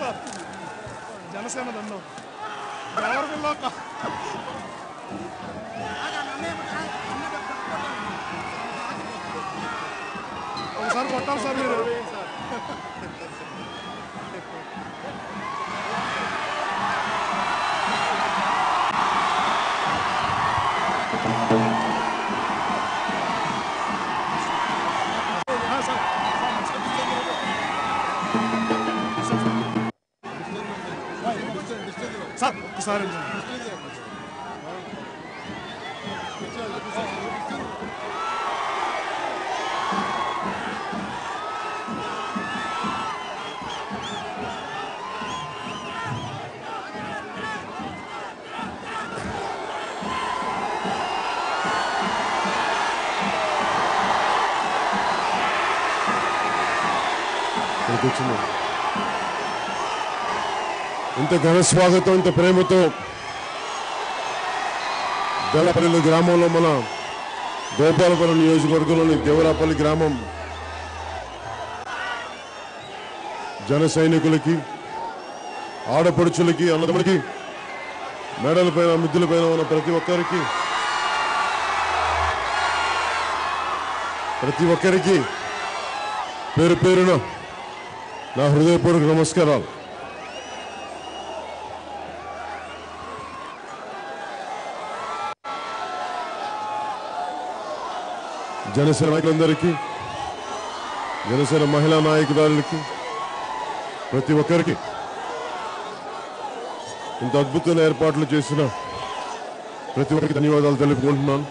Sir Janasena దండం దేవరపిల్ల ఒకసారి కొట్టాలి సార్ మీరు. సార్ ఒకసారి ఇంత ఘన స్వాగతం, ఇంత ప్రేమతో దేవరాపల్లి గ్రామంలో మన గోపాలపురం నియోజకవర్గంలోని దేవరాపల్లి గ్రామం జన సైనికులకి, ఆడపడుచులకి, అన్నదమ్ములకి, మేడలపైన మిద్దులపైన ఉన్న ప్రతి ఒక్కరికి పేరు పేరున నా హృదయపూర్వక నమస్కారాలు. జనసేన నాయకులందరికీ, జనసేన మహిళా నాయకురాలకి, ప్రతి ఒక్కరికి ఇంత అద్భుతమైన ఏర్పాట్లు చేసిన ప్రతి ఒక్కరికి ధన్యవాదాలు తెలుపుకుంటున్నాను.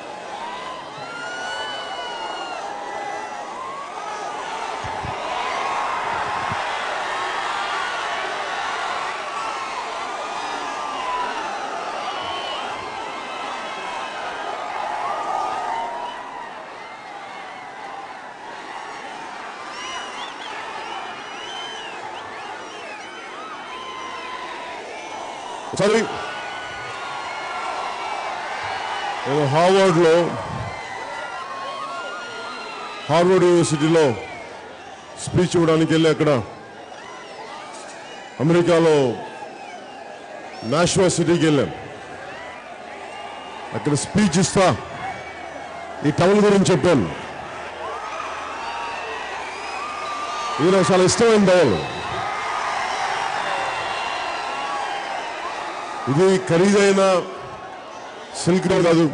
ఒకసారి నేను హార్వర్డ్ యూనివర్సిటీలో స్పీచ్ ఇవ్వడానికి వెళ్ళి అక్కడ అమెరికాలో నాష్వా సిటీకి వెళ్ళాం. అక్కడ స్పీచ్ ఇస్తా ఈ టౌన్ గురించి చెప్పాను. ఇది నాకు చాలా ఇష్టమైన టౌన్. ఇది ఖరీదైన సిల్క్ రోడ్ కాదు,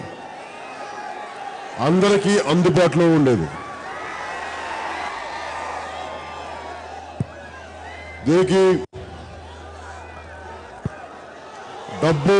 అందరికీ అందుబాటులో ఉండేది. దీనికి డబ్బు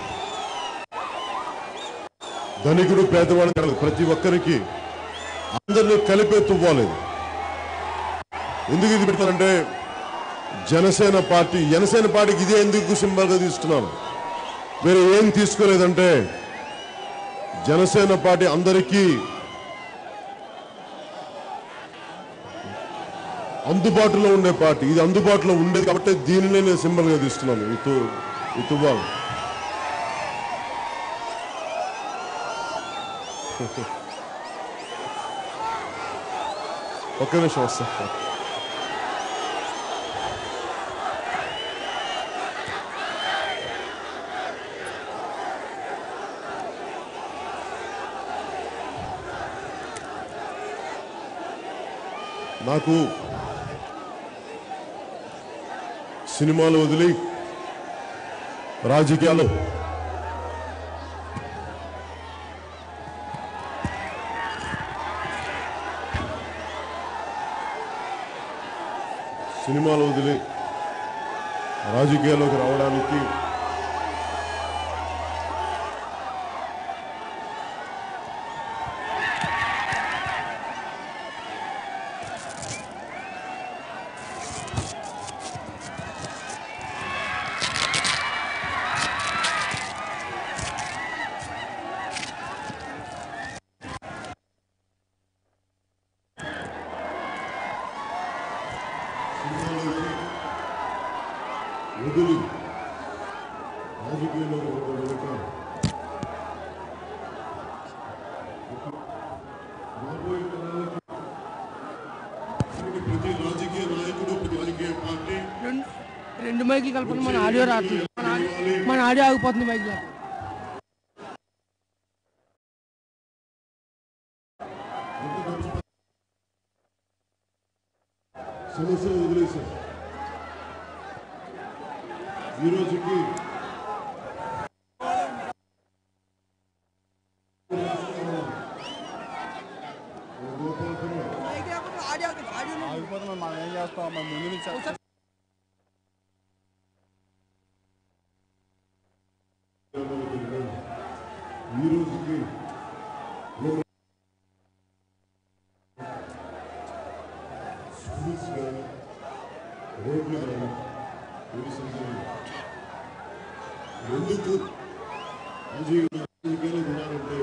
ధనికుడు పేదవాడు కాదు, ప్రతి ఒక్కరికి అందరినీ కలిపే తువ్వాలేదు. ఎందుకు ఇది పెడతారంటే జనసేన పార్టీకి ఇదే ఎందుకు సింబల్గా తీసుకున్నాను, వేరే ఏం తీసుకోలేదంటే జనసేన పార్టీ అందరికీ అందుబాటులో ఉండే పార్టీ. ఇది అందుబాటులో ఉండేది కాబట్టి దీనినే నేను సింబల్గా తీసుకున్నాను, ఈ తువ్వాలు. ఒక్క నిమిషం వస్తా. నాకు సినిమాలు వదిలి రాజకీయాలు రాజకీయాల్లోకి రావడానికి వదిలి రాజకీయాల్లో రాబోయే తరాలకి ప్రతి రాజకీయ నాయకుడు, ప్రతి రాజకీయ పార్టీ రెండు మైకులు కలపండి, మన ఆడియో రావట్లేదు, మన ఆడియో ఆగిపోతుంది మైక్లో. సమస్యలు వదిలేశారు. ఈ రోజుకి ఆగిపోతే మనం ఏం చేస్తాం? మన ముందు నుంచి ఈ రోజుకి స్కూల్స్ కానీ రోడ్లు కానీ ఎందుకు రాజకీయాలు ఉన్నారంటే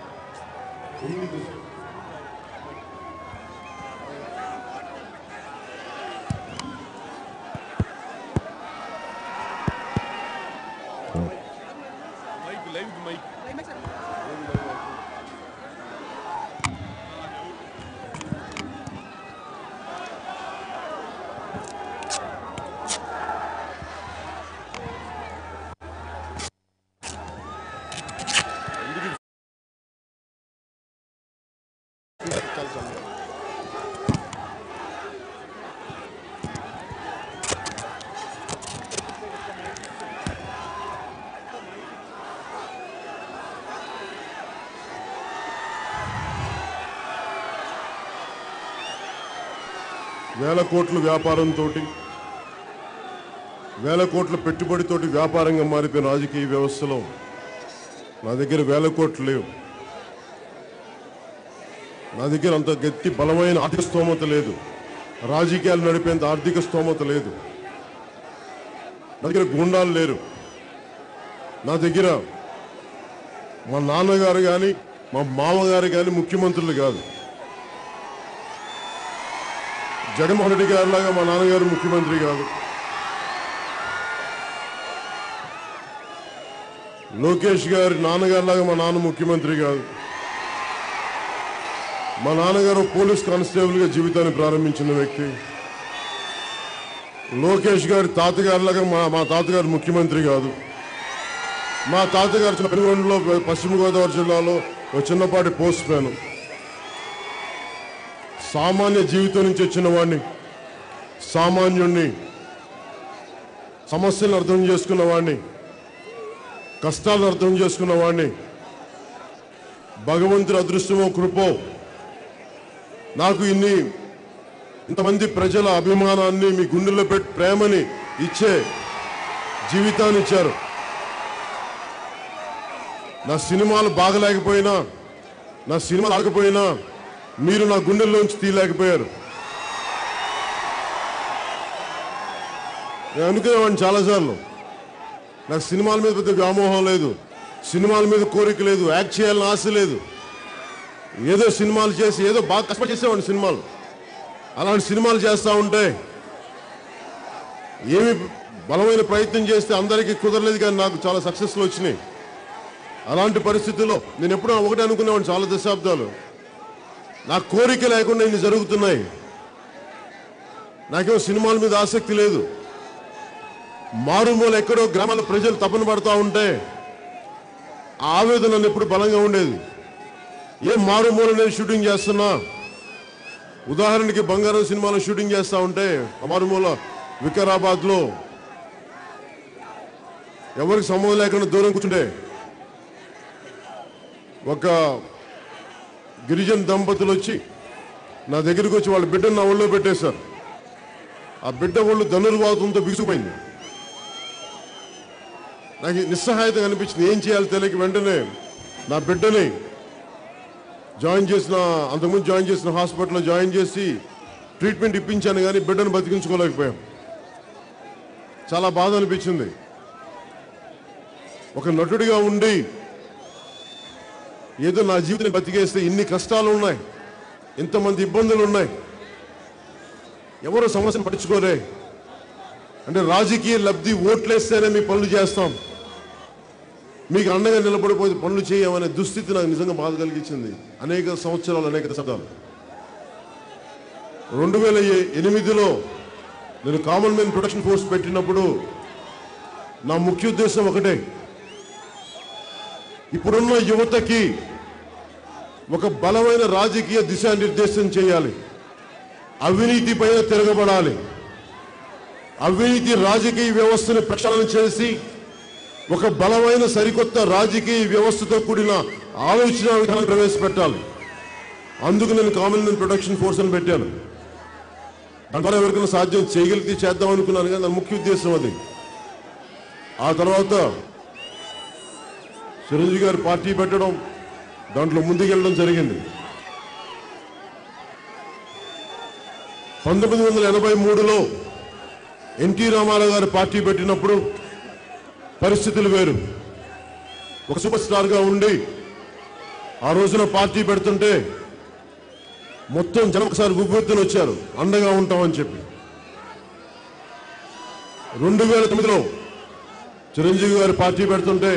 వేల కోట్ల వ్యాపారంతో, వేల కోట్ల పెట్టుబడితోటి వ్యాపారంగా మారిపోయిన రాజకీయ వ్యవస్థలో నా దగ్గర వేల కోట్లు లేవు. నా దగ్గర అంత గట్టి బలమైన ఆర్థిక స్తోమత లేదు. రాజకీయాలు నడిపేంత ఆర్థిక స్తోమత లేదు. నా దగ్గర గుండాలు లేరు. నా దగ్గర మా నాన్నగారు కానీ మా మామగారు కానీ ముఖ్యమంత్రులు కాదు. జగన్మోహన్ రెడ్డి గారిలాగా మా నాన్నగారు ముఖ్యమంత్రి కాదు. లోకేష్ గారి నాన్నగారిలాగా మా నాన్న ముఖ్యమంత్రి కాదు. మా నాన్నగారు పోలీస్ కానిస్టేబుల్గా జీవితాన్ని ప్రారంభించిన వ్యక్తి. లోకేష్ గారి తాతగారిలాగా మా తాతగారు ముఖ్యమంత్రి కాదు. మా తాతగారు పెనుగొండలో పశ్చిమ గోదావరి జిల్లాలో ఒక చిన్నపాటి పోస్ట్ మ్యాన్. సామాన్య జీవితం నుంచి వచ్చిన వాడిని, సామాన్యుణ్ణి, సమస్యలను అర్థం చేసుకున్న వాడిని, కష్టాలను అర్థం చేసుకున్న వాడిని. భగవంతుడి అదృష్టమో కృపో నాకు ఇంతమంది ప్రజల అభిమానాన్ని, మీ గుండెల్లో పెట్టి ప్రేమని ఇచ్చే జీవితాన్ని ఇచ్చారు. నా సినిమాలు బాగలేకపోయినా, నా సినిమాలు ఆగకపోయినా మీరు నా గుండెల్లోంచి తీయలేకపోయారు. నేను అనుకునేవాడిని చాలాసార్లు, నాకు సినిమాల మీద పెద్ద వ్యామోహం లేదు, సినిమాల మీద కోరిక లేదు, యాక్ట్ చేయాలని ఆశ లేదు. ఏదో సినిమాలు చేసి ఏదో బాగా కష్టపడి చేసేవాడిని సినిమాలు. అలాంటి సినిమాలు చేస్తూ ఉంటే ఏమి బలమైన ప్రయత్నం చేస్తే అందరికీ కుదరలేదు, కానీ నాకు చాలా సక్సెస్లు వచ్చినాయి. అలాంటి పరిస్థితుల్లో నేను ఎప్పుడూ ఒకటే అనుకునేవాడిని చాలా దశాబ్దాలు, నా కోరిక లేకుండా ఇన్ని జరుగుతున్నాయి. నాకేమో సినిమాల మీద ఆసక్తి లేదు. మారుమూల ఎక్కడో గ్రామాల ప్రజలు తపన పడతా ఉంటే ఆ ఆవేదన నన్ను ఎప్పుడు బలంగా ఉండేది. ఏ మారుమూల నేను షూటింగ్ చేస్తున్నా, ఉదాహరణకి బంగారం సినిమాలో షూటింగ్ చేస్తూ ఉంటే మారుమూల వికారాబాద్లో ఎవరికి సంబంధం లేకుండా దూరం కూర్చుంటే ఒక గిరిజన దంపతులు వచ్చి నా దగ్గరికి వచ్చి వాళ్ళ బిడ్డను నా ఒళ్ళో పెట్టేశారు. ఆ బిడ్డ ఒళ్ళు ధనుర్వాతంతో బిగుసిపోయింది. నాకు నిస్సహాయత అనిపించింది. ఏం చేయాలో తెలియక వెంటనే నా బిడ్డని అంతకుముందు జాయిన్ చేసిన హాస్పిటల్లో జాయిన్ చేసి ట్రీట్మెంట్ ఇప్పించాను, కానీ బిడ్డను బతికించుకోలేకపోయాం. చాలా బాధ అనిపించింది. ఒక నటుడిగా ఉండి ఏదో నా జీవితాన్ని బతికేస్తే ఇన్ని కష్టాలు ఉన్నాయి, ఇంతమంది ఇబ్బందులు ఉన్నాయి, ఎవరో సమస్యను పట్టించుకోరే. అంటే రాజకీయ లబ్ధి ఓట్లేస్తేనే మీ పనులు చేస్తాం, మీకు అండగా నిలబడిపోతే పనులు చేయమనే దుస్థితి నాకు నిజంగా బాధ కలిగించింది. అనేక సంవత్సరాలు, అనేక దశాబ్దాలు. 2008లో నేను కామన్వెల్త్ ప్రొటెక్షన్ ఫోర్స్ పెట్టినప్పుడు నా ముఖ్య ఉద్దేశం ఒకటే, ఇప్పుడున్న యువతకి ఒక బలమైన రాజకీయ దిశానిర్దేశం చేయాలి, అవినీతి పైన తిరగబడాలి, అవినీతి రాజకీయ వ్యవస్థను ప్రక్షాళన చేసి ఒక బలమైన సరికొత్త రాజకీయ వ్యవస్థతో కూడిన ఆలోచన విధానం ప్రవేశపెట్టాలి. అందుకు నేను కామన్వెల్త్ ప్రొటెక్షన్ ఫోర్స్ అని పెట్టాను. దాని ద్వారా ఎవరికైనా సాధ్యం చేయగలిగితే చేద్దాం అనుకున్నాను, కానీ నా ముఖ్య ఉద్దేశం అది. ఆ తర్వాత చిరంజీవి గారు పార్టీ పెట్టడం, దాంట్లో ముందుకెళ్ళడం జరిగింది. 1983లో ఎన్టీ రామారావు గారు పార్టీ పెట్టినప్పుడు పరిస్థితులు వేరు. ఒక సూపర్ స్టార్గా ఉండి ఆ రోజున పార్టీ పెడుతుంటే మొత్తం జనం ఒకసారి ఉవ్వెత్తున వచ్చారు, అండగా ఉంటామని చెప్పి. 2009లో చిరంజీవి గారు పార్టీ పెడుతుంటే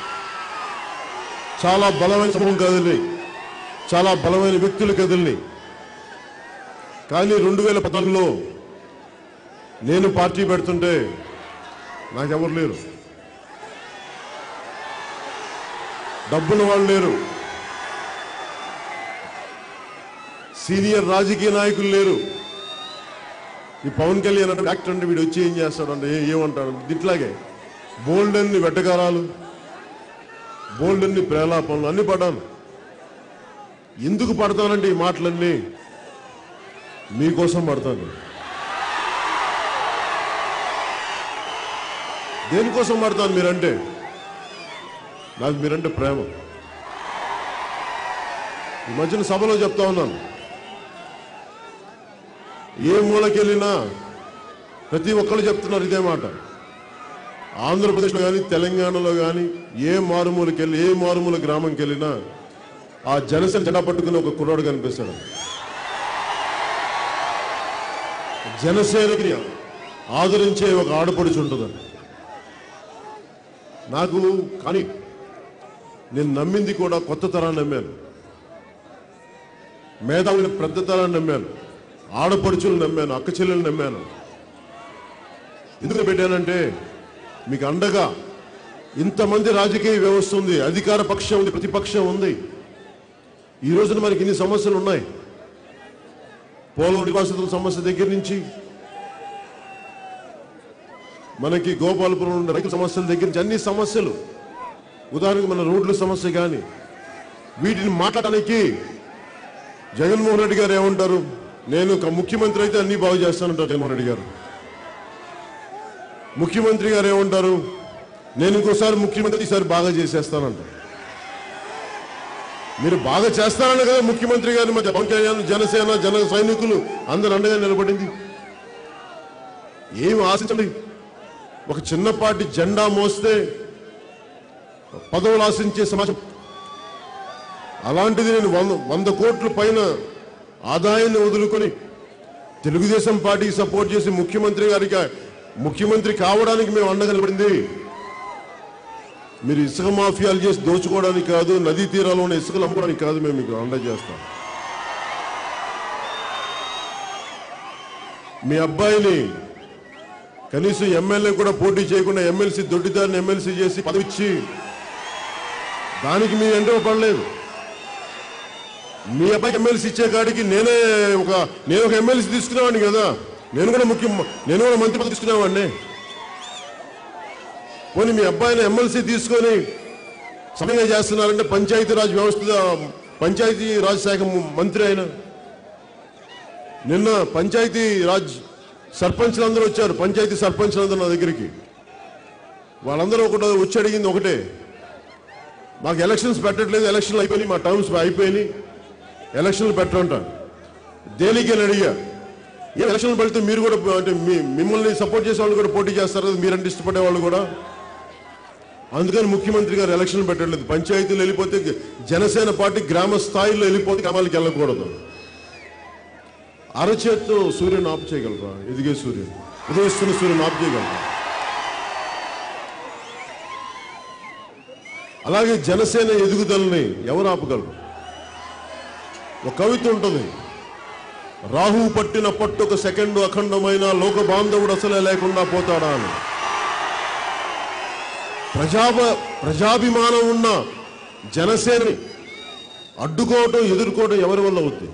చాలా బలమైన సమూహం కదిలి, చాలా బలమైన వ్యక్తులు కదిలి. కానీ 2014లో నేను పార్టీ పెడుతుంటే నాకెవరు లేరు, డబ్బున్న వాళ్ళు లేరు, సీనియర్ రాజకీయ నాయకులు లేరు. ఈ పవన్ కళ్యాణ్ అంటే యాక్టర్ అంటే వీడు వచ్చి ఏం చేస్తాడంటే ఏమంటాడు, ఇట్లాగే బోల్డ్ అన్ని వెట్టకారాలు, బోల్డ్ అన్ని ప్రేలాపనలు అన్ని పడ్డాను. ఎందుకు పడతానంటే ఈ మాటలన్నీ మీకోసం పడతాను. దేనికోసం పడతాను మీరంటే, నాకు మీరంటే ప్రేమ. ఈ మధ్యన సభలో చెప్తా ఉన్నాను, ఏ మూలకెళ్ళినా ప్రతి ఒక్కళ్ళు చెప్తున్నారు ఇదే మాట. ఆంధ్రప్రదేశ్లో కానీ తెలంగాణలో కానీ ఏ మారుమూలకెళ్ళి, ఏ మారుమూల గ్రామంకి వెళ్ళినా ఆ జనసేన జెండా పట్టుకుని ఒక కుర్రాడు కనిపిస్తాడు. జనసేనకి ఆదరించే ఒక ఆడపడుచు ఉంటుందని నాకు. కానీ నేను నమ్మింది కూడా కొత్త తరాన్ని నమ్మాను, మేధావుల పెద్ద తరాన్ని నమ్మాను, ఆడపడుచులు నమ్మాను, అక్క చెల్లెలు నమ్మాను. ఎందుకు పెట్టానంటే మీకు అండగా ఇంతమంది రాజకీయ వ్యవస్థ ఉంది, అధికార పక్షం ఉంది, ప్రతిపక్షం ఉంది. ఈ రోజున మనకి ఇన్ని సమస్యలు ఉన్నాయి. పోలవరం నివాసితుల సమస్య దగ్గర నుంచి మనకి గోపాలపురం ఉన్న రైతుల సమస్యల దగ్గర నుంచి అన్ని సమస్యలు, ఉదాహరణకు మన రోడ్ల సమస్య కానీ, వీటిని మాట్లాడడానికి జగన్మోహన్ రెడ్డి గారు ఏమంటారు, నేను ముఖ్యమంత్రి అయితే అన్ని బాగు చేస్తానంటారు జగన్మోహన్ రెడ్డి గారు. ముఖ్యమంత్రి గారు ఏమంటారు, నేను ఇంకోసారి ముఖ్యమంత్రి ఈసారి బాగా చేసేస్తానంట. మీరు బాగా చేస్తారని కదా ముఖ్యమంత్రి గారిని మధ్య పవన్ కళ్యాణ్, జనసేన, జన సైనికులు అందరూ అండగా నిలబడింది. ఏమి ఆశించండి, ఒక చిన్నపాటి జెండా మోస్తే పదవులు ఆశించే సమాజం. అలాంటిది నేను 100 కోట్ల పైన ఆదాయాన్ని వదులుకొని తెలుగుదేశం పార్టీకి సపోర్ట్ చేసి ముఖ్యమంత్రి కావడానికి మేము అండగా నిలబడింది. మీరు ఇసుక మాఫియాలు చేసి దోచుకోవడానికి కాదు, నదీ తీరాల్లో ఉన్న ఇసుకలు అమ్ముకోవడానికి కాదు, మేము మీకు అండ చేస్తాం. మీ అబ్బాయిని కనీసం ఎమ్మెల్యే కూడా పోటీ చేయకుండా ఎమ్మెల్సీ దొడ్డిదారిని ఎమ్మెల్సీ చేసి పదవిచ్చి దానికి మీ ఎండవ పడలేదు. మీ అబ్బాయికి ఎమ్మెల్సీ ఇచ్చే కాడికి నేను ఒక ఎమ్మెల్సీ తీసుకునేవాడిని కదా, నేను కూడా మంత్రి పదవి తీసుకునేవాడిని. పోనీ మీ అబ్బాయిని ఎమ్మెల్సీ తీసుకొని సమయంగా చేస్తున్నారంటే పంచాయతీ రాజ్ శాఖ మంత్రి అయిన నిన్న పంచాయతీ రాజ్ సర్పంచ్లందరూ వచ్చారు, పంచాయతీ సర్పంచ్లందరూ నా దగ్గరికి. వాళ్ళందరూ వచ్చి అడిగింది ఒకటే, మాకు ఎలక్షన్స్ పెట్టట్లేదు, ఎలక్షన్లు అయిపోయినాయి, మా టర్మ్స్ అయిపోయినాయి, ఎలక్షన్లు పెట్టరంట. దేనికి అని అడిగా. ఏ ఎలక్షన్లు పెడితే మీరు కూడా అంటే మిమ్మల్ని సపోర్ట్ చేసే వాళ్ళు కూడా పోటీ చేస్తారు కదా, మీరంటే ఇష్టపడే వాళ్ళు కూడా. అందుకని ముఖ్యమంత్రి గారు ఎలక్షన్లు పెట్టట్లేదు. పంచాయతీలు వెళ్ళిపోతే జనసేన పార్టీ గ్రామ స్థాయిలో వెళ్ళిపోతే గ్రామాలకు వెళ్ళకూడదు. అరచేత్తో సూర్యుని ఆపు చేయగలరా? ఎదిగే సూర్యుని, ఉదయిస్తున్న సూర్యుని ఆపు చేయగలరా? అలాగే జనసేన ఎదుగుదలని ఎవరు ఆపగలరు? ఒక కవిత ఉంటుంది, రాహు పట్టిన పట్టు ఒక సెకండ్ అఖండమైన లోక బాంధవుడు అసలే లేకుండా పోతాడా అని. ప్రజాభిమానం ఉన్న జనసేనని అడ్డుకోవటం ఎదుర్కోవటం ఎవరి వల్ల అవుతుంది?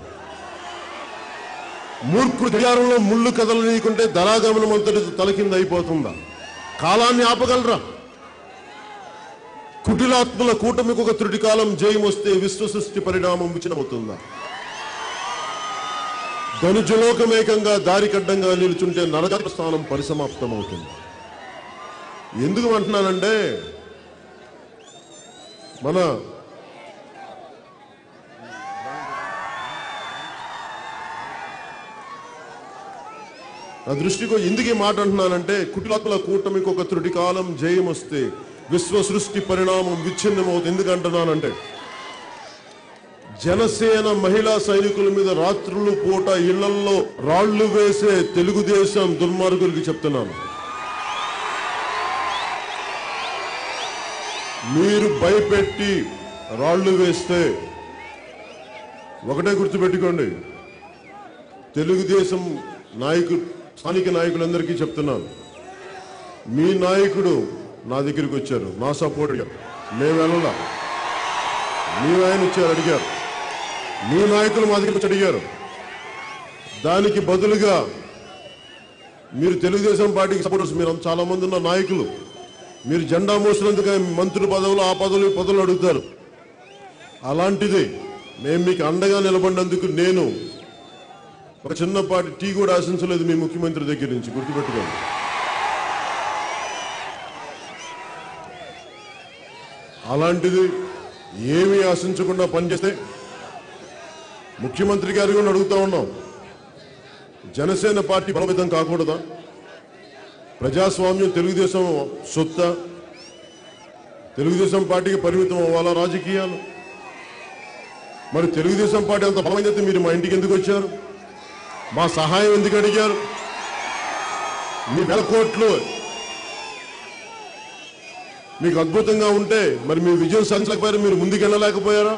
మూర్ఖుడు గడియారంలో ముళ్ళు కదలనీయకుంటే ధరాగమనం అంతటి తలకింద అయిపోతుందా? కాలాన్ని ఆపగలరా? కుటిలాత్మల కూటమికి ఒక త్రుటి కాలం జయం వస్తే విశ్వ సృష్టి పరిణామం విచ్ఛిన్నమవుతుందా? ధనుజలోకమేకంగా దారికడ్డంగా నిలుచుంటే నరక స్థానం పరిసమాప్తం అవుతుంది. ఎందుకు అంటున్నానంటే మన నా దృష్టికి ఎందుకు మాట అంటున్నానంటే కుటిలాత్మల కూటమికి ఒక త్రుటి కాలం జయం వస్తే విశ్వ సృష్టి పరిణామం విచ్ఛిన్నమవుతుంది. ఎందుకు అంటున్నానంటే జనసేన మహిళా సైనికుల మీద రాత్రులు పూట ఇళ్లల్లో రాళ్లు వేసే తెలుగుదేశం దుర్మార్గులకి చెప్తున్నాను, మీరు భయపెట్టి రాళ్లు వేస్తే ఒకటే గుర్తుపెట్టుకోండి, తెలుగుదేశం స్థానిక నాయకులందరికీ చెప్తున్నాను, మీ నాయకుడు నా దగ్గరికి వచ్చారు, నా సపోర్ట్ మేము వెళ్ళలా, మీ ఆయన వచ్చారు అడిగారు, మీ నాయకులు మా దగ్గరికి వచ్చి అడిగారు. దానికి బదులుగా మీరు తెలుగుదేశం పార్టీకి సపోర్టర్స్, మీరు చాలా మంది ఉన్న నాయకులు, మీరు జెండా మోసినందుకు మంత్రుల పదవులు ఆ పదవులు పదవులు అడుగుతారు. అలాంటిది మేము మీకు అండగా నిలబడినందుకు నేను ఒక చిన్నపాటి టీ కూడా ఆశించలేదు మీ ముఖ్యమంత్రి దగ్గర నుంచి, గుర్తుపెట్టుకోండి. అలాంటిది ఏమీ ఆశించకుండా పనిచేస్తే ముఖ్యమంత్రి గారు కూడా అడుగుతా ఉన్నాం, జనసేన పార్టీ బలోపేతం కాకూడదా? ప్రజాస్వామ్యం తెలుగుదేశం సొత్త, తెలుగుదేశం పార్టీకి పరిమితం అవ్వాలా రాజకీయాలు? మరి తెలుగుదేశం పార్టీ అంత బలమైతే మీరు మా ఇంటికి ఎందుకు వచ్చారు? మా సహాయం ఎందుకు అడిగారు? మీ 1,000 కోట్లు మీకు అద్భుతంగా ఉంటే మరి మీ విజయం సాధించలేకపోయారు, మీరు ముందుకెళ్ళలేకపోయారా?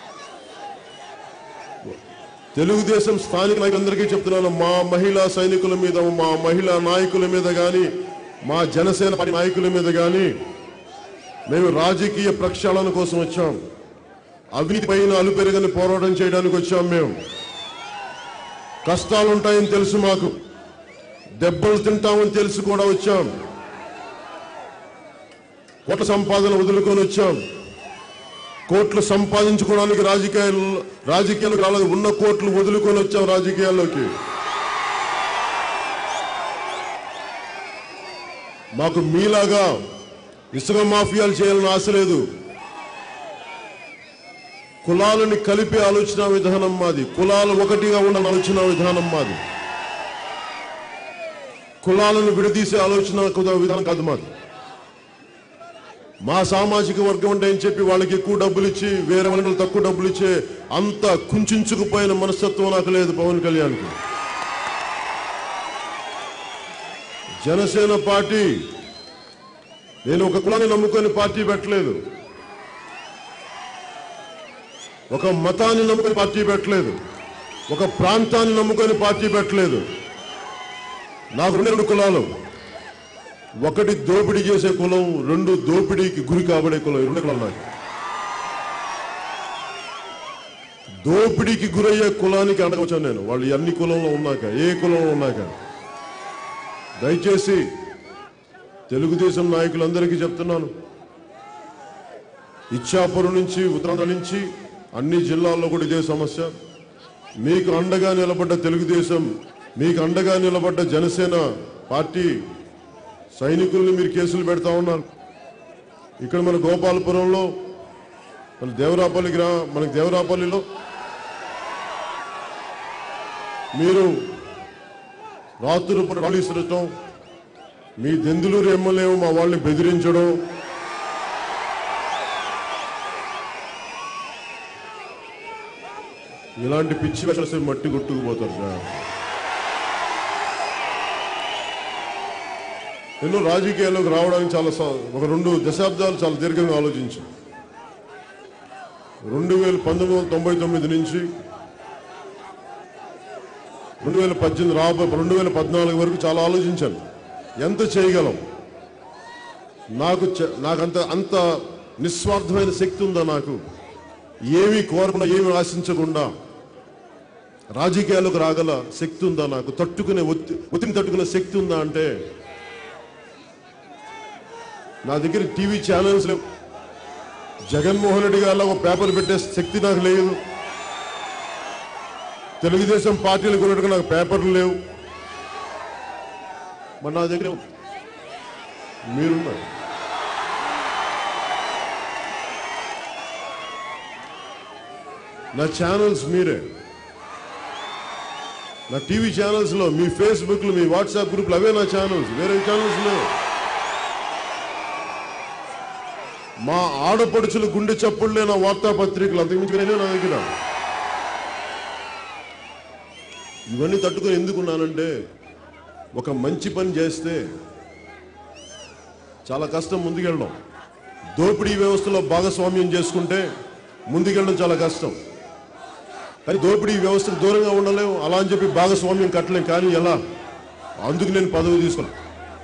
తెలుగుదేశం స్థానిక నాయకులందరికీ చెప్తున్నాను, మా మహిళా సైనికుల మీద, మా మహిళా నాయకుల మీద కానీ, మా జనసేన పార్టీ నాయకుల మీద కానీ మేము రాజకీయ ప్రక్షాళన కోసం వచ్చాం, అవినీతి పైన అలుపెరగని పోరాటం చేయడానికి వచ్చాం. మేము కష్టాలుంటాయని తెలుసు, మాకు దెబ్బలు తింటామని తెలుసు కూడా వచ్చాం. కోట్ల సంపాదన వదులుకొని వచ్చాం. కోట్లు సంపాదించుకోవడానికి రాజకీయాలకు రాలేదు, ఉన్న కోట్లు వదులుకొని వచ్చాం రాజకీయాల్లోకి. మాకు మీలాగా ఇసుక మాఫియాలు చేయాలని ఆశ లేదు. కులాలని కలిపే ఆలోచన విధానం మాది, కులాలు ఒకటిగా ఉన్న ఆలోచన విధానం మాది, కులాలను విడదీసే ఆలోచన విధానం కాదు మాది. మా సామాజిక వర్గం అంటే అని చెప్పి వాళ్ళకి ఎక్కువ డబ్బులు ఇచ్చి వేరే వాళ్ళకి తక్కువ డబ్బులు ఇచ్చే అంత కుంచుకుపోయిన మనస్తత్వం నాకు లేదు పవన్ కళ్యాణ్కి. జనసేన పార్టీ నేను ఒక కులాన్ని నమ్ముకొని పార్టీ పెట్టలేదు, ఒక మతాన్ని నమ్ముకొని పార్టీ పెట్టలేదు, ఒక ప్రాంతాన్ని నమ్ముకొని పార్టీ పెట్టలేదు. నాకు 2 కులాలు, ఒకటి దోపిడీ చేసే కులం, 2 దోపిడీకి గురి కాబడే కులం. 2 కులాలు నాకు. దోపిడీకి గురయ్యే కులానికి అడగవచ్చాను నేను, వాళ్ళు అన్ని కులంలో ఉన్నాక, ఏ కులంలో ఉన్నాక. దయచేసి తెలుగుదేశం నాయకులందరికీ చెప్తున్నాను, ఇచ్చాపురం నుంచి ఉత్తరాంధ్ర నుంచి అన్ని జిల్లాల్లో కూడా ఇదే సమస్య. మీకు అండగా నిలబడ్డ తెలుగుదేశం, మీకు అండగా నిలబడ్డ జనసేన పార్టీ సైనికుల్ని మీరు కేసులు పెడతా ఉన్నారు. ఇక్కడ మన గోపాలపురంలో, మన దేవరాపల్లిలో మీరు రాత్రులు పాలిస్తుండటం, మీ దెందులూరు ఎమ్మెల్యే మా వాళ్ళని బెదిరించడం, ఇలాంటి పిచ్చి వేషాలు మట్టి కొట్టుకుపోతారు సార్. ఎన్నో రాజకీయాల్లోకి రావడానికి చాలా ఒక 2 దశాబ్దాలు చాలా దీర్ఘంగా ఆలోచించాం. 1999 నుంచి 2018 రాబోయే 2014 వరకు చాలా ఆలోచించాను. ఎంత చేయగలం, నాకంత అంత నిస్వార్థమైన శక్తి ఉందా, నాకు ఏమీ కోరకుండా ఏమీ ఆశించకుండా రాజకీయాలకు రాగల శక్తి ఉందా, నాకు తట్టుకునే ఒత్తిడిని తట్టుకునే శక్తి ఉందా అంటే నా దగ్గర టీవీ ఛానల్స్ లేవు. జగన్మోహన్ రెడ్డి గారిలో ఒక పేపర్ పెట్టే శక్తి నాకు లేదు. తెలుగుదేశం పార్టీలు కొన్నట్టుగా నాకు పేపర్లు లేవు. మరి నా దగ్గర మీరున్నారు. నా ఛానల్స్ మీరే, నా టీవీ ఛానల్స్లో, మీ ఫేస్బుక్లు, మీ వాట్సాప్ గ్రూప్లు అవే నా ఛానల్స్, వేరే ఛానల్స్ లేవు. మా ఆడపడుచులు గుండె చప్పుడులే నా వార్తాపత్రికలు, అంతకుమించుకునే నా దగ్గర. ఇవన్నీ తట్టుకొని ఎందుకున్నానంటే ఒక మంచి పని చేస్తే చాలా కష్టం ముందుకెళ్ళడం. దోపిడీ వ్యవస్థలో భాగస్వామ్యం చేసుకుంటే ముందుకెళ్ళడం చాలా కష్టం. కానీ దోపిడీ వ్యవస్థకు దూరంగా ఉండలేము, అలా అని చెప్పి భాగస్వామ్యం కట్టలేం. కానీ ఎలా? అందుకు నేను పదవి తీసుకున్నాను.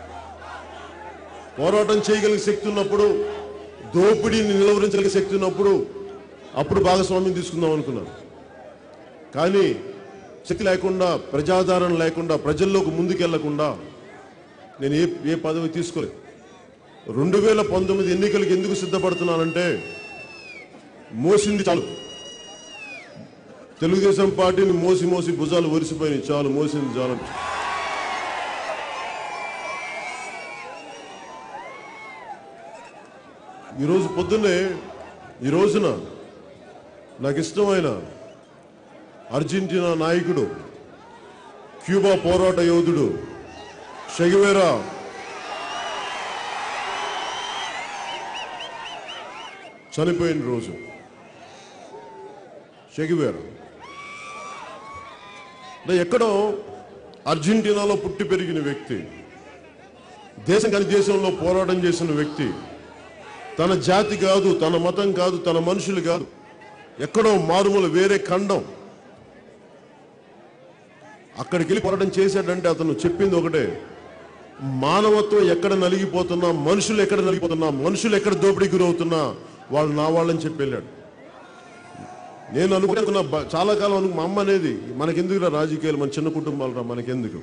పోరాటం చేయగలిగే శక్తి ఉన్నప్పుడు, దోపిడీని నిలవరించగలిగే శక్తి ఉన్నప్పుడు అప్పుడు భాగస్వామ్యం తీసుకుందాం అనుకున్నాను. కానీ శక్తి లేకుండా, ప్రజాదరణ లేకుండా, ప్రజల్లోకి ముందుకెళ్లకుండా నేను ఏ పదవి తీసుకోలేదు. 2019 ఎన్నికలకు ఎందుకు సిద్ధపడుతున్నానంటే మోసింది చాలు. తెలుగుదేశం పార్టీని మోసి మోసి భుజాలు ఒరిసిపోయినాయి, చాలు, మోసింది చాలు. ఈరోజు పొద్దున్నే, ఈ రోజున నాకు ఇష్టమైన అర్జెంటీనా నాయకుడు, క్యూబా పోరాట యోధుడు షెగువేరా చనిపోయిన రోజు. షెగువేరా ఎక్కడో అర్జెంటీనాలో పుట్టి పెరిగిన వ్యక్తి, దేశం కాని దేశంలో పోరాటం చేసిన వ్యక్తి, తన జాతి కాదు, తన మతం కాదు, తన మనుషులు కాదు, ఎక్కడో మారుమూల వేరే ఖండం, అక్కడికి వెళ్ళి పోరాటం చేశాడంటే అతను చెప్పింది ఒకటే: మానవత్వం ఎక్కడ నలిగిపోతున్నా, మనుషులు ఎక్కడ నలిగిపోతున్నా, మనుషులు ఎక్కడ దోపిడీ గురవుతున్నా వాళ్ళు నా వాళ్ళని చెప్పి వెళ్ళాడు. నేను అనుకున్నా చాలా కాలం మా అమ్మ అనేది, మనకెందుకు రా రాజకీయాలు, మన చిన్న కుటుంబాలు రా, మనకెందుకు,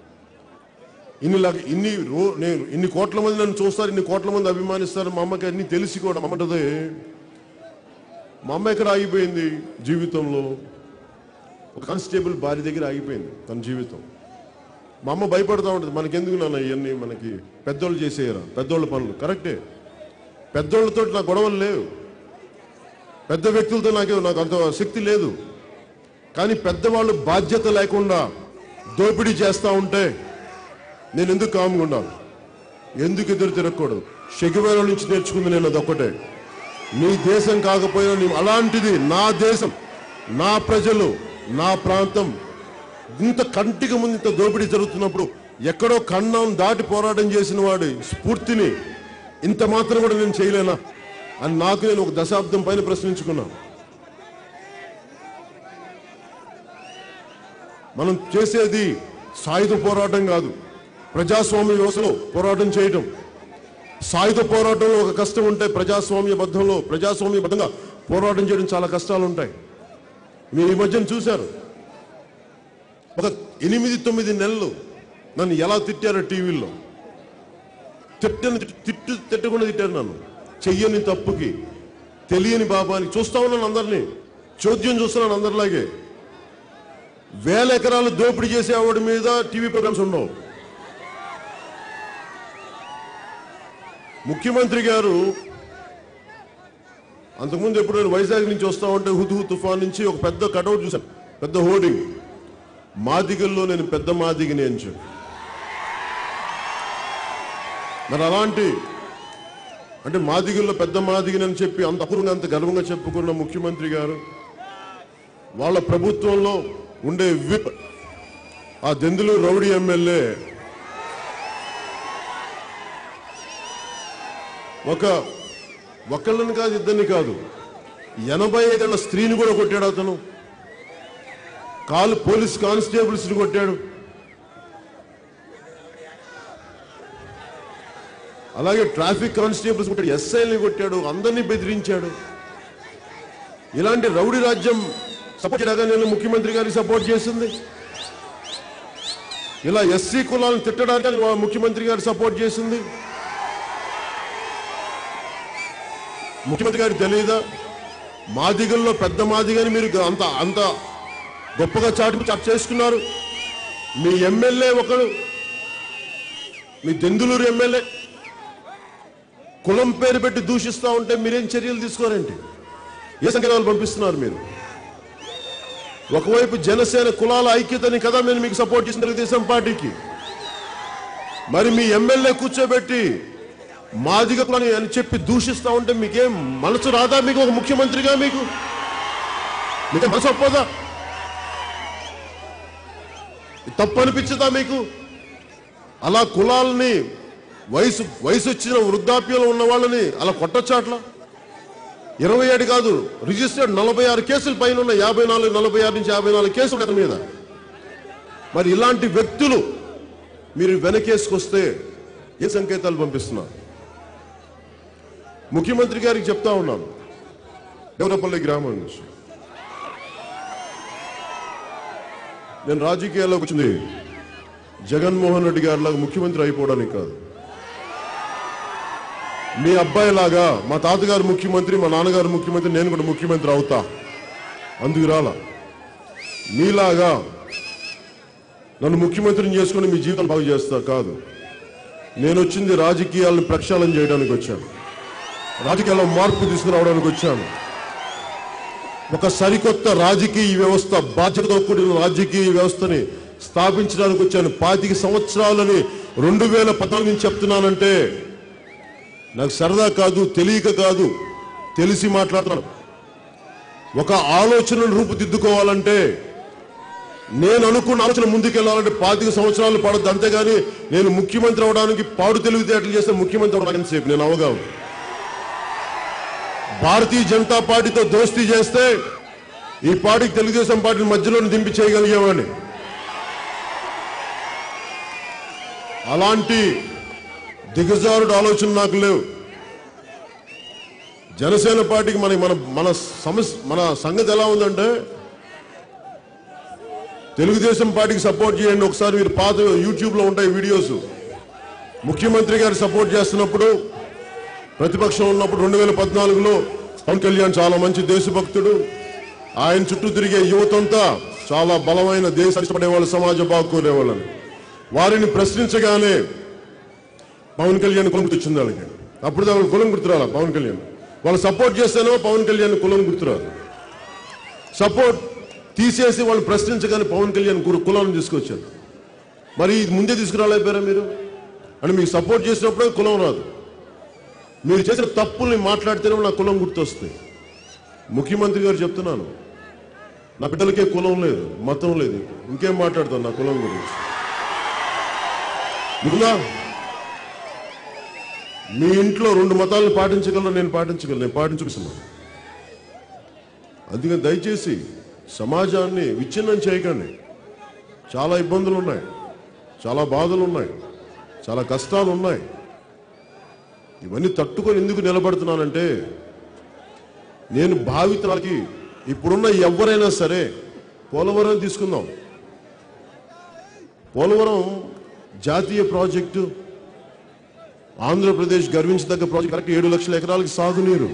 ఇన్ని కోట్ల మంది నన్ను చూస్తారు, ఇన్ని కోట్ల మంది అభిమానిస్తారు, మా అమ్మకి అన్ని తెలిసి కూడా అమ్మటదే. మా అమ్మ ఎక్కడ ఆగిపోయింది జీవితంలో? ఒక కానిస్టేబుల్ భార్య దగ్గర ఆగిపోయింది తన జీవితం. మా అమ్మ భయపడుతూ ఉంటుంది, మనకెందుకు నాన్న ఇవన్నీ, మనకి పెద్దోళ్ళు చేసేయరా, పెద్దోళ్ళ పనులు. కరెక్టే, పెద్దోళ్ళతో నాకు గొడవలు లేవు, పెద్ద వ్యక్తులతో నాకు అంత శక్తి లేదు. కానీ పెద్దవాళ్ళు బాధ్యత లేకుండా దోపిడీ చేస్తూ ఉంటే నేను ఎందుకు కామ్గా ఉండాలి, ఎందుకు ఎదురు తిరగకూడదు? షెగువేరా నుంచి నేర్చుకుంది నేను అదొక్కటే. నీ దేశం కాకపోయినా అలాంటిది నా దేశం, నా ప్రజలు, నా ప్రాంతం ఇంత కంటికి ముందు ఇంత దోపిడీ జరుగుతున్నప్పుడు ఎక్కడో ఖండం దాటి పోరాటం చేసిన వాడి స్ఫూర్తిని ఇంత మాత్రం కూడా నేను చేయలేనా అని నాకు నేను ఒక దశాబ్దం పైన ప్రశ్నించుకున్నా. మనం చేసేది సాయుధ పోరాటం కాదు, ప్రజాస్వామ్య వ్యవస్థలో పోరాటం చేయటం. సాయుధ పోరాటంలో ఒక కష్టం ఉంటే, ప్రజాస్వామ్యబద్ధంగా పోరాటం చేయడం చాలా కష్టాలు ఉంటాయి. మీరు ఈ మధ్యన చూశారు, ఒక 8-9 నెలలు నన్ను ఎలా తిట్టారో టీవీల్లో. తిట్టకుండా తిట్టారు నన్ను, చెయ్యని తప్పుకి, తెలియని పాపానికి. చూస్తా ఉన్నాను అందరినీ, చోద్యం చూస్తున్నాను అందరిలాగే. 1000 ఎకరాలు దోపిడీ చేసేవాడి మీద టీవీ ప్రోగ్రామ్స్ ఉండవు. ముఖ్యమంత్రి గారు అంతకుముందు ఎప్పుడు నేను వైజాగ్ నుంచి వస్తా ఉంటే హుద్ తుఫాన్ నుంచి ఒక పెద్ద కటౌట్ చూశాను, పెద్ద హోర్డింగ్, మాదిగల్లో నేను పెద్ద మాదిగని అని చెప్పి. మరి అలాంటి అంటే మాదిగల్లో పెద్ద మాదిగని అని చెప్పి అంత అపూర్వంగా, అంత గర్వంగా చెప్పుకున్న ముఖ్యమంత్రి గారు, వాళ్ళ ప్రభుత్వంలో ఉండే విప్, ఆ దెందులూరు రౌడీ ఎమ్మెల్యే ఒకళ్ళని కాదు, ఇద్దరిని కాదు, 85 ఏళ్ల స్త్రీని కూడా కొట్టాడు అతను. పోలీస్ కానిస్టేబుల్స్ కొట్టాడు. అలాగే ట్రాఫిక్ కానిస్టేబుల్స్ కొట్టాడు, ఎస్ఐల్ని కొట్టాడు, అందరినీ బెదిరించాడు. ఇలాంటి రౌడీ రాజ్యం సపోర్ట్ చేయగా నేను ముఖ్యమంత్రి గారికి సపోర్ట్ చేసింది. ఇలా ఎస్సీ కులాలను తిట్టడానికి ముఖ్యమంత్రి గారు సపోర్ట్ చేసింది. ముఖ్యమంత్రి గారికి తెలియదా? మాదిగల్లో పెద్ద మాదిగని మీరు అంత గొప్పగా చాటు చేసుకున్నారు. మీ ఎమ్మెల్యే ఒకడు, మీ దెందులూరు ఎమ్మెల్యే కులం పేరు పెట్టి దూషిస్తూ ఉంటే మీరేం చర్యలు తీసుకోరండి? ఏ సంకేతాలు పంపిస్తున్నారు మీరు? ఒకవైపు జనసేన కులాల ఐక్యతని కదా నేను మీకు సపోర్ట్ చేసిన తెలుగుదేశం పార్టీకి, మరి మీ ఎమ్మెల్యే కూర్చోబెట్టి మాదిగ కులాన్ని అని చెప్పి దూషిస్తూ ఉంటే మీకేం మనసు రాదా? మీకు ఒక ముఖ్యమంత్రిగా మీకు మనసు ఒప్పదా? తప్పు అనిపించదా మీకు? అలా కులాలని వయసు వచ్చిన వృద్ధాప్యంలో ఉన్న వాళ్ళని అలా కొట్టొచ్చాట్లా? 27 కాదు, రిజిస్టర్డ్ 46 కేసులు పైన ఉన్న 46 నుంచి 54 కేసులు అతని మీద. మరి ఇలాంటి వ్యక్తులు మీరు వెనకేసుకొస్తే ఏ సంకేతాలు పంపిస్తున్నారు? ముఖ్యమంత్రి గారికి చెప్తా ఉన్నాను, దేవరపల్లి గ్రామం నుంచి నేను రాజకీయాల్లోకి వచ్చింది జగన్మోహన్ రెడ్డి గారిలాగా ముఖ్యమంత్రి అయిపోవడానికి కాదు. మీ అబ్బాయి లాగా మా తాతగారు ముఖ్యమంత్రి, మా నాన్నగారు ముఖ్యమంత్రి, నేను కూడా ముఖ్యమంత్రి అవుతా, అందుకు రాలా. మీలాగా నన్ను ముఖ్యమంత్రిని చేసుకుని మీ జీవితం బాగు చేస్తా కాదు. నేను వచ్చింది రాజకీయాలను ప్రక్షాళన చేయడానికి వచ్చాను, రాజకీయాల్లో మార్పు తీసుకురావడానికి వచ్చాను. ఒక సరికొత్త రాజకీయ వ్యవస్థ, బాధ్యతతో కూడిన రాజకీయ వ్యవస్థని స్థాపించడానికి వచ్చాను. 25 సంవత్సరాలని 2014 నుంచి చెప్తున్నానంటే నాకు సరదా కాదు, తెలియక కాదు, తెలిసి మాట్లాడుతున్నాను. ఒక ఆలోచనను రూపుదిద్దుకోవాలంటే, నేను అనుకున్న ఆలోచన ముందుకెళ్లాలంటే 25 సంవత్సరాలు పడద్దు. అంతేగాని నేను ముఖ్యమంత్రి అవడానికి పాడు తెలివితేటలు చేస్తే ముఖ్యమంత్రి అవడానికి సేపు నేను అవగాను. భారతీయ జనతా పార్టీతో దోస్తీ చేస్తే ఈ పార్టీకి తెలుగుదేశం పార్టీ మధ్యలో దింపి చేయగలిగేవాడిని. అలాంటి దిగజారుడు ఆలోచన నాకు లేవు. జనసేన పార్టీకి మన సంగతి ఎలా ఉందంటే, తెలుగుదేశం పార్టీకి సపోర్ట్ చేయండి. ఒకసారి మీరు పాత యూట్యూబ్ లో ఉంటాయి వీడియోస్. ముఖ్యమంత్రి గారు సపోర్ట్ చేస్తున్నప్పుడు, ప్రతిపక్షం ఉన్నప్పుడు 2014లో పవన్ కళ్యాణ్ చాలా మంచి దేశభక్తుడు. ఆయన చుట్టూ తిరిగే యువతంతా చాలా బలమైన దేశ ఇష్టపడేవాళ్ళు, సమాజ బాగుకోరేవాళ్ళని. వారిని ప్రశ్నించగానే పవన్ కళ్యాణ్ కులం గుర్తొచ్చింది వాళ్ళకి. అప్పుడు వాళ్ళకి కులం గుర్తురాలా పవన్ కళ్యాణ్. వాళ్ళు సపోర్ట్ చేస్తేనో పవన్ కళ్యాణ్ కులం గుర్తురాదు. సపోర్ట్ తీసేసి వాళ్ళు ప్రశ్నించగానే పవన్ కళ్యాణ్ కులాన్ని తీసుకొచ్చారు. మరి ఇది ముందే తీసుకురాలేకపోయారా మీరు? అంటే మీకు సపోర్ట్ చేసినప్పుడే కులం రాదు. మీరు చేసిన తప్పుల్ని మాట్లాడితేనే నా కులం గుర్తొస్తాయి. ముఖ్యమంత్రి గారు చెప్తున్నాను, నా బిడ్డలకే కులం లేదు, మతం లేదు, ఇంకేం మాట్లాడతాను నా కులం గురించి? ఇంకా మీ ఇంట్లో 2 మతాలను పాటించగలను, నేను పాటించుకున్నాను. అందుకని దయచేసి సమాజాన్ని విచ్ఛిన్నం చేయకండి. చాలా ఇబ్బందులు ఉన్నాయి, చాలా బాధలు ఉన్నాయి, చాలా కష్టాలు ఉన్నాయి. ఇవన్నీ తట్టుకొని ఎందుకు నిలబడుతున్నానంటే, నేను భావితరాలకి ఇప్పుడున్న ఎవరైనా సరే, పోలవరం తీసుకుందాం. పోలవరం జాతీయ ప్రాజెక్టు, ఆంధ్రప్రదేశ్ గర్వించదగ్గ ప్రాజెక్టు. కరెక్ట్ 7 లక్షల ఎకరాలకి సాగునీరు,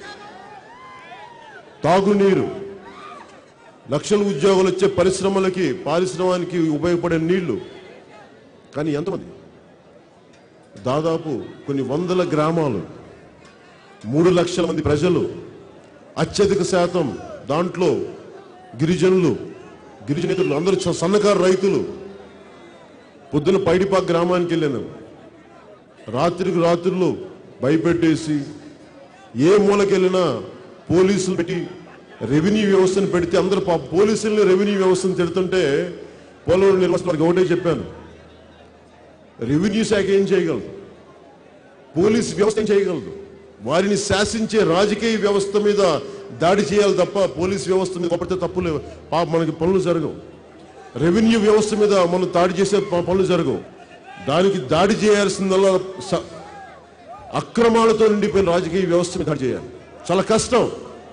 తాగునీరు, లక్షల ఉద్యోగాలు వచ్చే పరిశ్రమలకి, పారిశ్రామికి ఉపయోగపడే నీళ్లు. కానీ ఎంతమంది? దాదాపు కొన్ని వందల గ్రామాలు, 3 లక్షల మంది ప్రజలు, అత్యధిక శాతం దాంట్లో గిరిజనులు, అందరూ సన్నకారు రైతులు. పొద్దున పైడిపాక్ గ్రామానికి వెళ్ళాను. రాత్రులు భయపెట్టేసి, ఏ మూలకెళ్ళినా పోలీసులు పెట్టి, రెవెన్యూ వ్యవస్థను పెడితే అందరూ పోలీసుల్ని, రెవెన్యూ వ్యవస్థను తిడుతుంటే పోలవరం నిర్వాసితులకు ఒకటే చెప్పాను, రెవెన్యూ శాఖ ఏం చేయగలదు, పోలీస్ వ్యవస్థ ఏం చేయగలదు, వారిని శాసించే రాజకీయ వ్యవస్థ మీద దాడి చేయాలి తప్ప పోలీస్ వ్యవస్థ మీద కొడితే తప్పులు మనకి పనులు జరగవు. రెవెన్యూ వ్యవస్థ మీద మనం దాడి చేసే పనులు జరగవు. దానికి దాడి చేయాల్సిందల్లా అక్రమాలతో నిండిపోయిన రాజకీయ వ్యవస్థ మీద దాడి చేయాలి. చాలా కష్టం.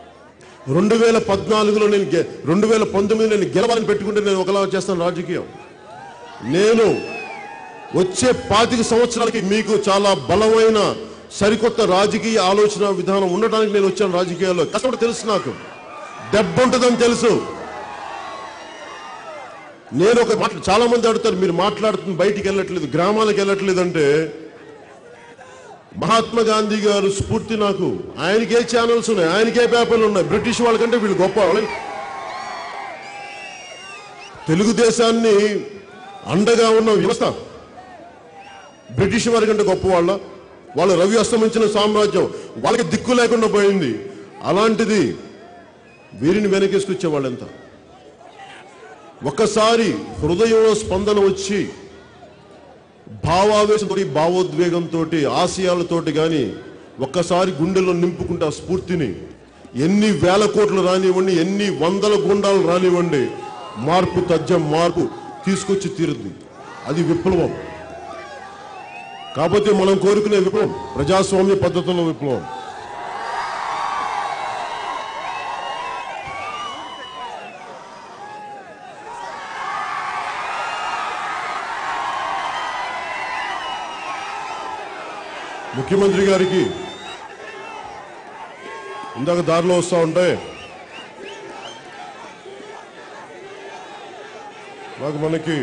2014లో 2019 నేను గెలవాలని పెట్టుకుంటే నేను ఒకలా చేస్తాను రాజకీయం. నేను వచ్చే 25 సంవత్సరాలకి మీకు చాలా బలమైన సరికొత్త రాజకీయ ఆలోచన విధానం ఉండటానికి నేను వచ్చాను రాజకీయాల్లో. కష్టపడి తెలుసు, నాకు దెబ్బ ఉంటుందని తెలుసు. నేను ఒక చాలా మంది అడుగుతారు, మీరు మాట్లాడుతున్న బయటికి వెళ్ళట్లేదు, గ్రామాలకు వెళ్ళట్లేదు అంటే, మహాత్మా గాంధీ గారు స్ఫూర్తి నాకు. ఆయనకే ఛానల్స్ ఉన్నాయి, ఆయనకే పేపర్లు ఉన్నాయి. బ్రిటిష్ వాళ్ళకంటే వీళ్ళు గొప్ప. తెలుగుదేశాన్ని అండగా ఉన్న వ్యవస్థ బ్రిటిష్ వారి కంటే గొప్ప వాళ్ళు రవి అస్తమించిన సామ్రాజ్యం, వాళ్ళకి దిక్కు లేకుండా పోయింది. అలాంటిది వీరిని వెనకేసుకొచ్చే వాళ్ళెంత. ఒక్కసారి హృదయంలో స్పందన వచ్చి భావావేశంతో, భావోద్వేగంతో, ఆశయాలతోటి కానీ ఒక్కసారి గుండెల్లో నింపుకుంటే ఆ స్ఫూర్తిని, ఎన్ని వేల కోట్లు రానివ్వండి, ఎన్ని వందల గుండాలు రానివ్వండి, మార్పు తథ్యం మార్పు తీసుకొచ్చి తీరుద్ది. అది విప్లవం. కాకపోతే మనం కోరుకునే విప్లవం ప్రజాస్వామ్య పద్ధతుల్లో విప్లవం. ముఖ్యమంత్రి గారికి ఇందాక దారిలో వస్తూ ఉంటే మనకి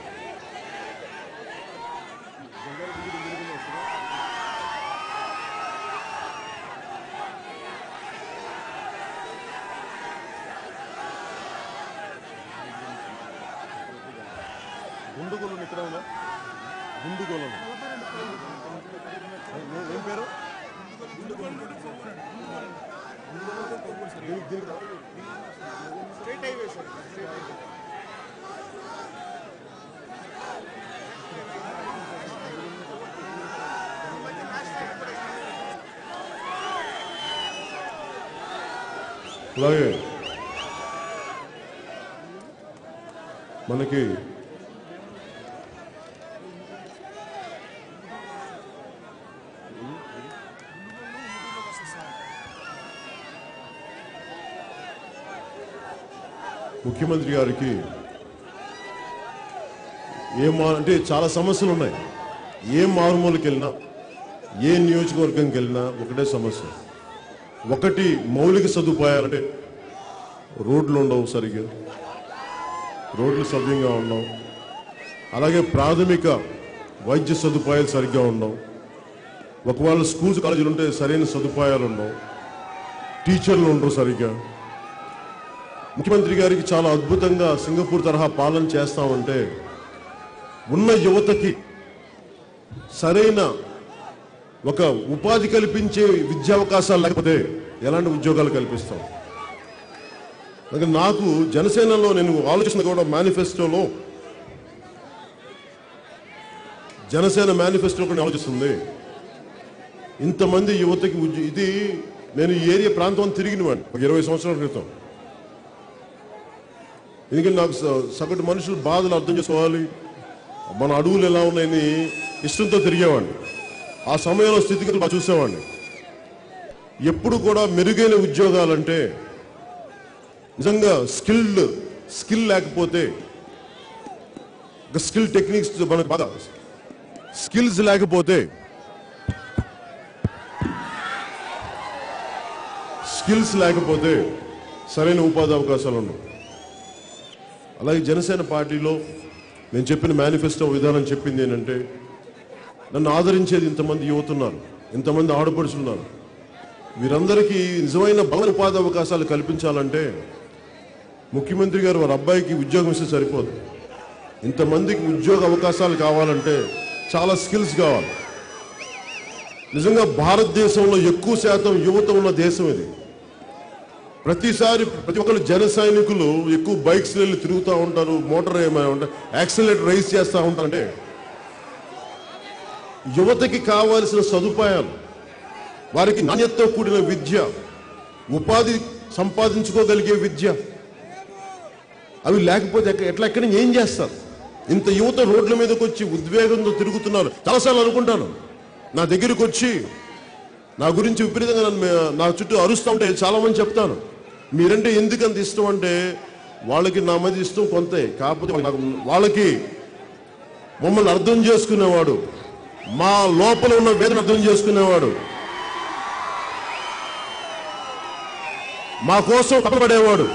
గుండుగోలు నిత్రంలో గుండుగోలు ఏం పేరు? అలాగే మనకి ముఖ్యమంత్రి గారికి అంటే చాలా సమస్యలు ఉన్నాయి. ఏ మారుమూలకి వెళ్ళినా, ఏ నియోజకవర్గంకి వెళ్ళినా ఒకటే సమస్య. ఒకటి మౌలిక సదుపాయాలంటే రోడ్లు ఉండవు, సరిగ్గా రోడ్లు సవ్యంగా ఉండవు. అలాగే ప్రాథమిక వైద్య సదుపాయాలు సరిగ్గా ఉండవు. ఒకవేళ స్కూల్స్ కాలేజీలు ఉంటే సరైన సదుపాయాలు ఉండవు, టీచర్లు ఉండరు సరిగ్గా. ముఖ్యమంత్రి గారికి చాలా అద్భుతంగా సింగపూర్ తరహా పాలన చేస్తామంటే, ఉన్న యువతకి సరైన ఒక ఉపాధి కల్పించే విద్యావకాశాలు లేకపోతే ఎలాంటి ఉద్యోగాలు కల్పిస్తాం? నాకు జనసేనలో నేను ఆలోచన కూడా మేనిఫెస్టోలో, జనసేన మేనిఫెస్టో కూడా ఆలోచిస్తుంది ఇంతమంది యువతకి ఇది. నేను ఈ ఏరియా ప్రాంతం తిరిగిన వాడిని 20 సంవత్సరాల క్రితం. ఎందుకంటే నాకు సగటు మనుషులు బాధలు అర్థం చేసుకోవాలి, మన అడవులు ఎలా ఉన్నాయని ఇష్టంతో తిరిగేవాడిని. ఆ సమయంలో స్థితిగతులు చూసేవాడిని. ఎప్పుడు కూడా మెరుగైన ఉద్యోగాలంటే నిజంగా స్కిల్ లేకపోతే, స్కిల్ టెక్నిక్స్ మనకు బాగా స్కిల్స్ లేకపోతే, సరైన ఉపాధి అవకాశాలు ఉండవు. అలాగే జనసేన పార్టీలో నేను చెప్పిన మేనిఫెస్టో విధానం చెప్పింది ఏంటంటే, నన్ను ఆదరించేది ఇంతమంది యువత ఉన్నారు, ఇంతమంది ఆడపడుచున్నారు. వీరందరికీ నిజమైన బల ఉపాధి అవకాశాలు కల్పించాలంటే ముఖ్యమంత్రి గారు వారి అబ్బాయికి ఉద్యోగం ఇస్తే సరిపోదు. ఇంతమందికి ఉద్యోగ అవకాశాలు కావాలంటే చాలా స్కిల్స్ కావాలి. నిజంగా భారతదేశంలో ఎక్కువ శాతం యువత ఉన్న దేశం ఇది. ప్రతి ఒక్కరు జన సైనికులు ఎక్కువ బైక్స్ వెళ్ళి తిరుగుతూ ఉంటారు, మోటార్ ఏమైనా ఉంటారు, యాక్సిలరేటర్ రైస్ చేస్తూ ఉంటారంటే యువతకి కావాల్సిన సదుపాయాలు వారికి నాణ్యతతో కూడిన విద్య, ఉపాధి సంపాదించుకోగలిగే విద్య అవి లేకపోతే ఎక్కడి ఏం చేస్తారు? ఇంత యువత రోడ్ల మీదకి వచ్చి ఉద్వేగంతో తిరుగుతున్నారు. చాలాసార్లు అనుకుంటాను, నా దగ్గరికి వచ్చి నా గురించి విపరీతంగా నా చుట్టూ అరుస్తూ ఉంటే చాలా మంది చెప్తాను, మీరంటే ఎందుకంత ఇష్టం అంటే వాళ్ళకి నా మీద ఇష్టం కొంతే, కాకపోతే వాళ్ళకి మమ్మల్ని అర్థం చేసుకునేవాడు, మా లోపల ఉన్న వేదన అర్థం చేసుకునేవాడు, మా కోసం తప్పబడేవాడు,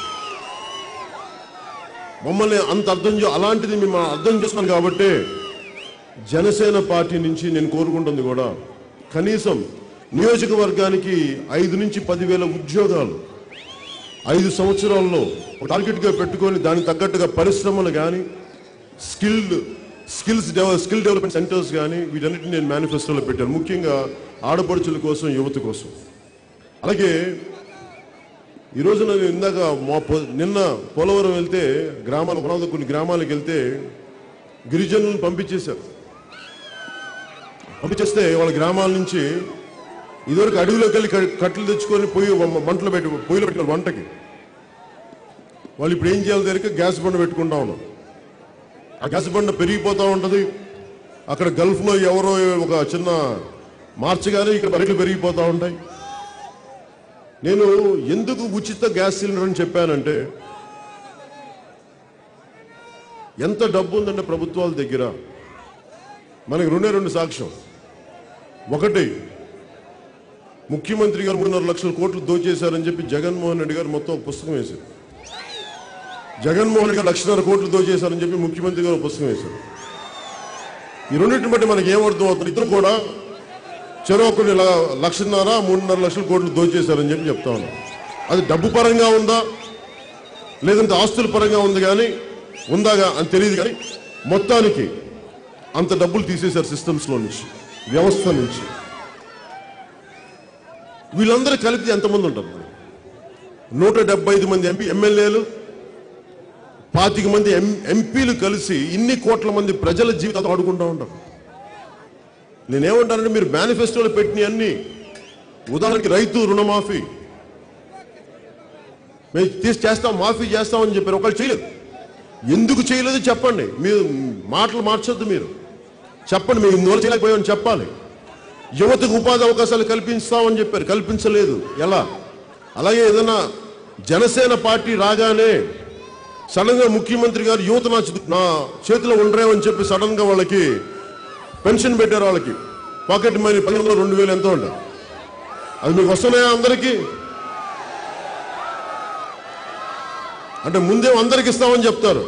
మమ్మల్ని అంత అలాంటిది మేము అర్థం చేసుకున్నాం. కాబట్టి జనసేన పార్టీ నుంచి నేను కోరుకుంటుంది కూడా కనీసం నియోజకవర్గానికి 5 నుంచి 10,000 ఉద్యోగాలు 5 సంవత్సరాల్లో టార్గెట్గా పెట్టుకొని దానికి తగ్గట్టుగా పరిశ్రమలు కానీ స్కిల్ డెవలప్మెంట్ సెంటర్స్ కానీ వీటన్నిటిని నేను మేనిఫెస్టోలో పెట్టాను. ముఖ్యంగా ఆడపడుచుల కోసం, యువత కోసం. అలాగే ఈరోజు నేను ఇందాక నిన్న పోలవరం వెళ్తే కొన్ని గ్రామాలకు వెళ్తే గిరిజనులను పంపించేస్తే వాళ్ళ గ్రామాల నుంచి ఇదివరకు అడవిలోకి వెళ్ళి కట్టెలు తెచ్చుకొని పొయ్యిలో పెట్టుకోవాలి వంటకి. వాళ్ళు ఇప్పుడు ఏం చేయాలి తెలియక గ్యాస్ బండ పెట్టుకుంటా ఉన్నారు. ఆ గ్యాస్ బండ పెరిగిపోతూ ఉంటుంది. అక్కడ గల్ఫ్లో ఎవరో ఒక చిన్న మార్చగానే ఇక్కడ రేట్లు పెరిగిపోతూ ఉంటాయి. నేను ఎందుకు ఉచిత గ్యాస్ సిలిండర్ అని చెప్పానంటే, ఎంత డబ్బు ఉందంటే ప్రభుత్వాల దగ్గర మనకి రెండు సాక్ష్యం. ఒకటి, ముఖ్యమంత్రి గారు 3.5 లక్షల కోట్లు దోచేశారని చెప్పి జగన్మోహన్ రెడ్డి గారు మొత్తం ఒక పుస్తకం వేశారు. జగన్మోహన్ రెడ్డి గారు 1.5 కోట్లు దోచేశారని చెప్పి ముఖ్యమంత్రి గారు పుస్తకం వేశారు. ఈ రెండింటిని బట్టి మనకి ఏమర్థం అవుతుంది? ఇద్దరు కూడా చెరొకటి 1.5 3.5 లక్షల కోట్లు దోచేశారని చెప్పి చెప్తా ఉన్నాం. అది డబ్బు పరంగా ఉందా లేదంటే ఆస్తుల పరంగా ఉంది కానీ ఉందాగా అని తెలియదు. కానీ మొత్తానికి అంత డబ్బులు తీసేశారు సిస్టమ్స్లో నుంచి, వ్యవస్థ నుంచి. వీళ్ళందరూ కలిపి ఎంతమంది ఉంటారు? 175 మంది ఎమ్మెల్యేలు, 25 మంది ఎంపీలు కలిసి ఇన్ని కోట్ల మంది ప్రజల జీవితాలు ఆడుకుంటూ ఉంటారు. నేనేమంటానంటే, మీరు మేనిఫెస్టోలో పెట్టిన అన్ని, ఉదాహరణకి రైతు రుణమాఫీ మేము చేస్తాం, మాఫీ చేస్తామని చెప్పారు. ఒకళ్ళు చేయలేదు. ఎందుకు చేయలేదు చెప్పండి. మీరు మాటలు మార్చొద్దు. మీరు చెప్పండి, మేము ఇందువల్ల చేయలేకపోయామని చెప్పాలి. యువతకు ఉపాధి అవకాశాలు కల్పిస్తామని చెప్పారు, కల్పించలేదు. ఎలా? అలాగే ఏదైనా జనసేన పార్టీ రాగానే సడన్ గా ముఖ్యమంత్రి గారు యువత నా చేతిలో ఉండరేమని చెప్పి సడన్ గా వాళ్ళకి పెన్షన్ పెట్టారు. వాళ్ళకి పాకెట్ మనీ 15,000 2,000 ఎంతో ఉంటాయి. అది మీకు వస్తున్నాయా అందరికీ? అంటే ముందే అందరికి ఇస్తామని చెప్తారు.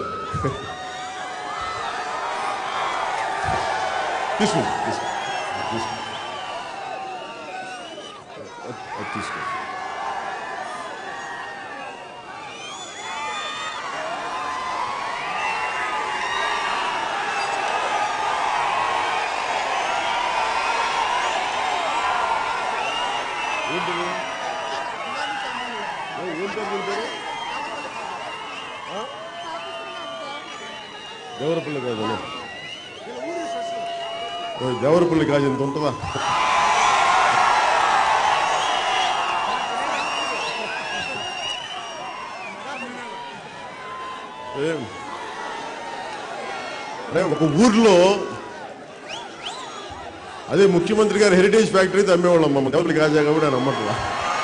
తీసుకో దేవరపల్లి కాదు, దేవరపల్లి కాదు, ఎంత ఉంటుందా? ఒక ఊర్లో అదే ముఖ్యమంత్రి గారు హెరిటేజ్ ఫ్యాక్టరీ అమ్మేవాళ్ళం. అమ్మ దేవరపల్లి కాజా కాబట్టి ఆయన అమ్మట్లా.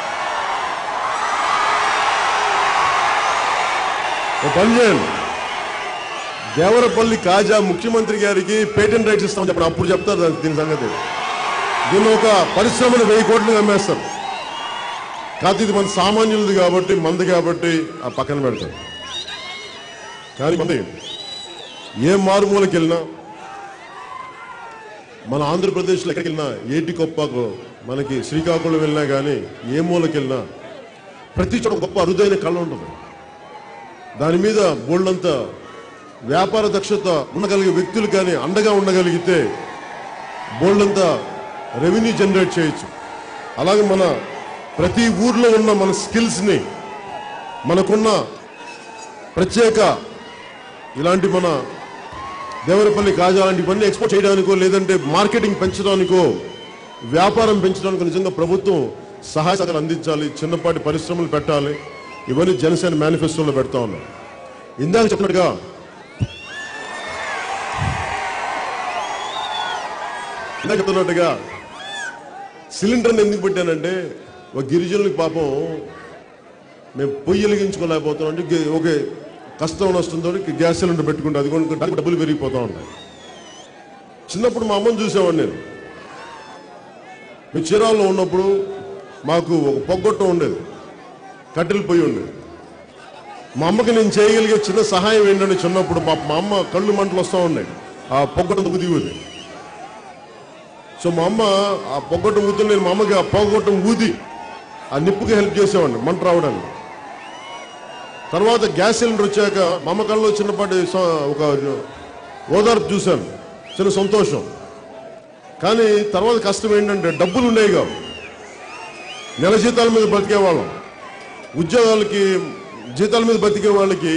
పని చేయండి, దేవరపల్లి కాజా ముఖ్యమంత్రి గారికి పేటెంట్ రైట్స్ ఇస్తామని చెప్పండి. అప్పుడు చెప్తారు దీని సంగతి. దీన్ని ఒక పరిశ్రమను 1000 కోట్లకు అమ్మేస్తారు. కాదు, ఇది మన సామాన్యులది కాబట్టి, మంది కాబట్టి ఆ పక్కన పెడతారు. కానీ మంది ఏ మారుమూలకి వెళ్ళినా, మన ఆంధ్రప్రదేశ్లో ఎక్కడికి వెళ్ళినా, ఏటికొప్పకు మనకి శ్రీకాకుళం వెళ్ళినా కానీ ఏ మూలకి వెళ్ళినా ప్రతి చోట గొప్ప అరుదైన కళ ఉంటుంది. దాని మీద బోల్డంత వ్యాపార దక్షత ఉండగలిగే వ్యక్తులు కానీ అండగా ఉండగలిగితే బోల్డంత రెవెన్యూ జనరేట్ చేయొచ్చు. అలాగే మన ప్రతి ఊర్లో ఉన్న మన స్కిల్స్ని, మనకున్న ప్రత్యేక ఇలాంటి మన దేవరపల్లి కాజా లాంటివన్నీ ఎక్స్పోర్ట్ చేయడానికో లేదంటే మార్కెటింగ్ పెంచడానికో వ్యాపారం పెంచడానికి నిజంగా ప్రభుత్వం సహాయ సహకారాలు అందించాలి, చిన్నపాటి పరిశ్రమలు పెట్టాలి. ఇవన్నీ జనసేన మేనిఫెస్టోలో పెడతా ఉన్నాం. ఇందాక చెప్పినట్టుగా సిలిండర్ని ఎందుకు పెట్టానంటే ఒక గిరిజనులకు పాపం మేము పొయ్యి వెలిగించుకోలేకపోతున్నాం అంటే ఒక కష్టం వస్తుందో గ్యాస్ సిలిండర్ పెట్టుకుంటే అది కూడా డబ్బులు పెరిగిపోతూ ఉంటాయి. చిన్నప్పుడు మా అమ్మని చూసేవాడిని నేను. మేము చీరాల్లో ఉన్నప్పుడు మాకు ఒక పొగ్గొట్టం ఉండేది, కట్టెలు పొయ్యి ఉండేది. మా అమ్మకి నేను చేయగలిగే చిన్న సహాయం ఏంటంటే చిన్నప్పుడు మా అమ్మ కళ్ళు మంటలు వస్తూ ఉన్నాయి, ఆ పొగ్గొట్టం దిగుది. సో మా అమ్మ ఆ పొగ్గొట్టం ఊతులు నేను మా అమ్మకి ఆ పొగ్గొట్టం ఊది ఆ నిప్పుకి హెల్ప్ చేసేవాడిని మంట రావడానికి. తర్వాత గ్యాస్ సిలిండర్ వచ్చాక మా అమ్మ కళ్ళలో చిన్నపాటి ఒక ఓదార్పు చూశాను, చిన్న సంతోషం. కానీ తర్వాత కష్టం ఏంటంటే డబ్బులు ఉన్నాయి కావు, నెల జీతాల మీద బతికే వాళ్ళం, ఉద్యోగాలకి జీతాల మీద బతికే వాళ్ళకి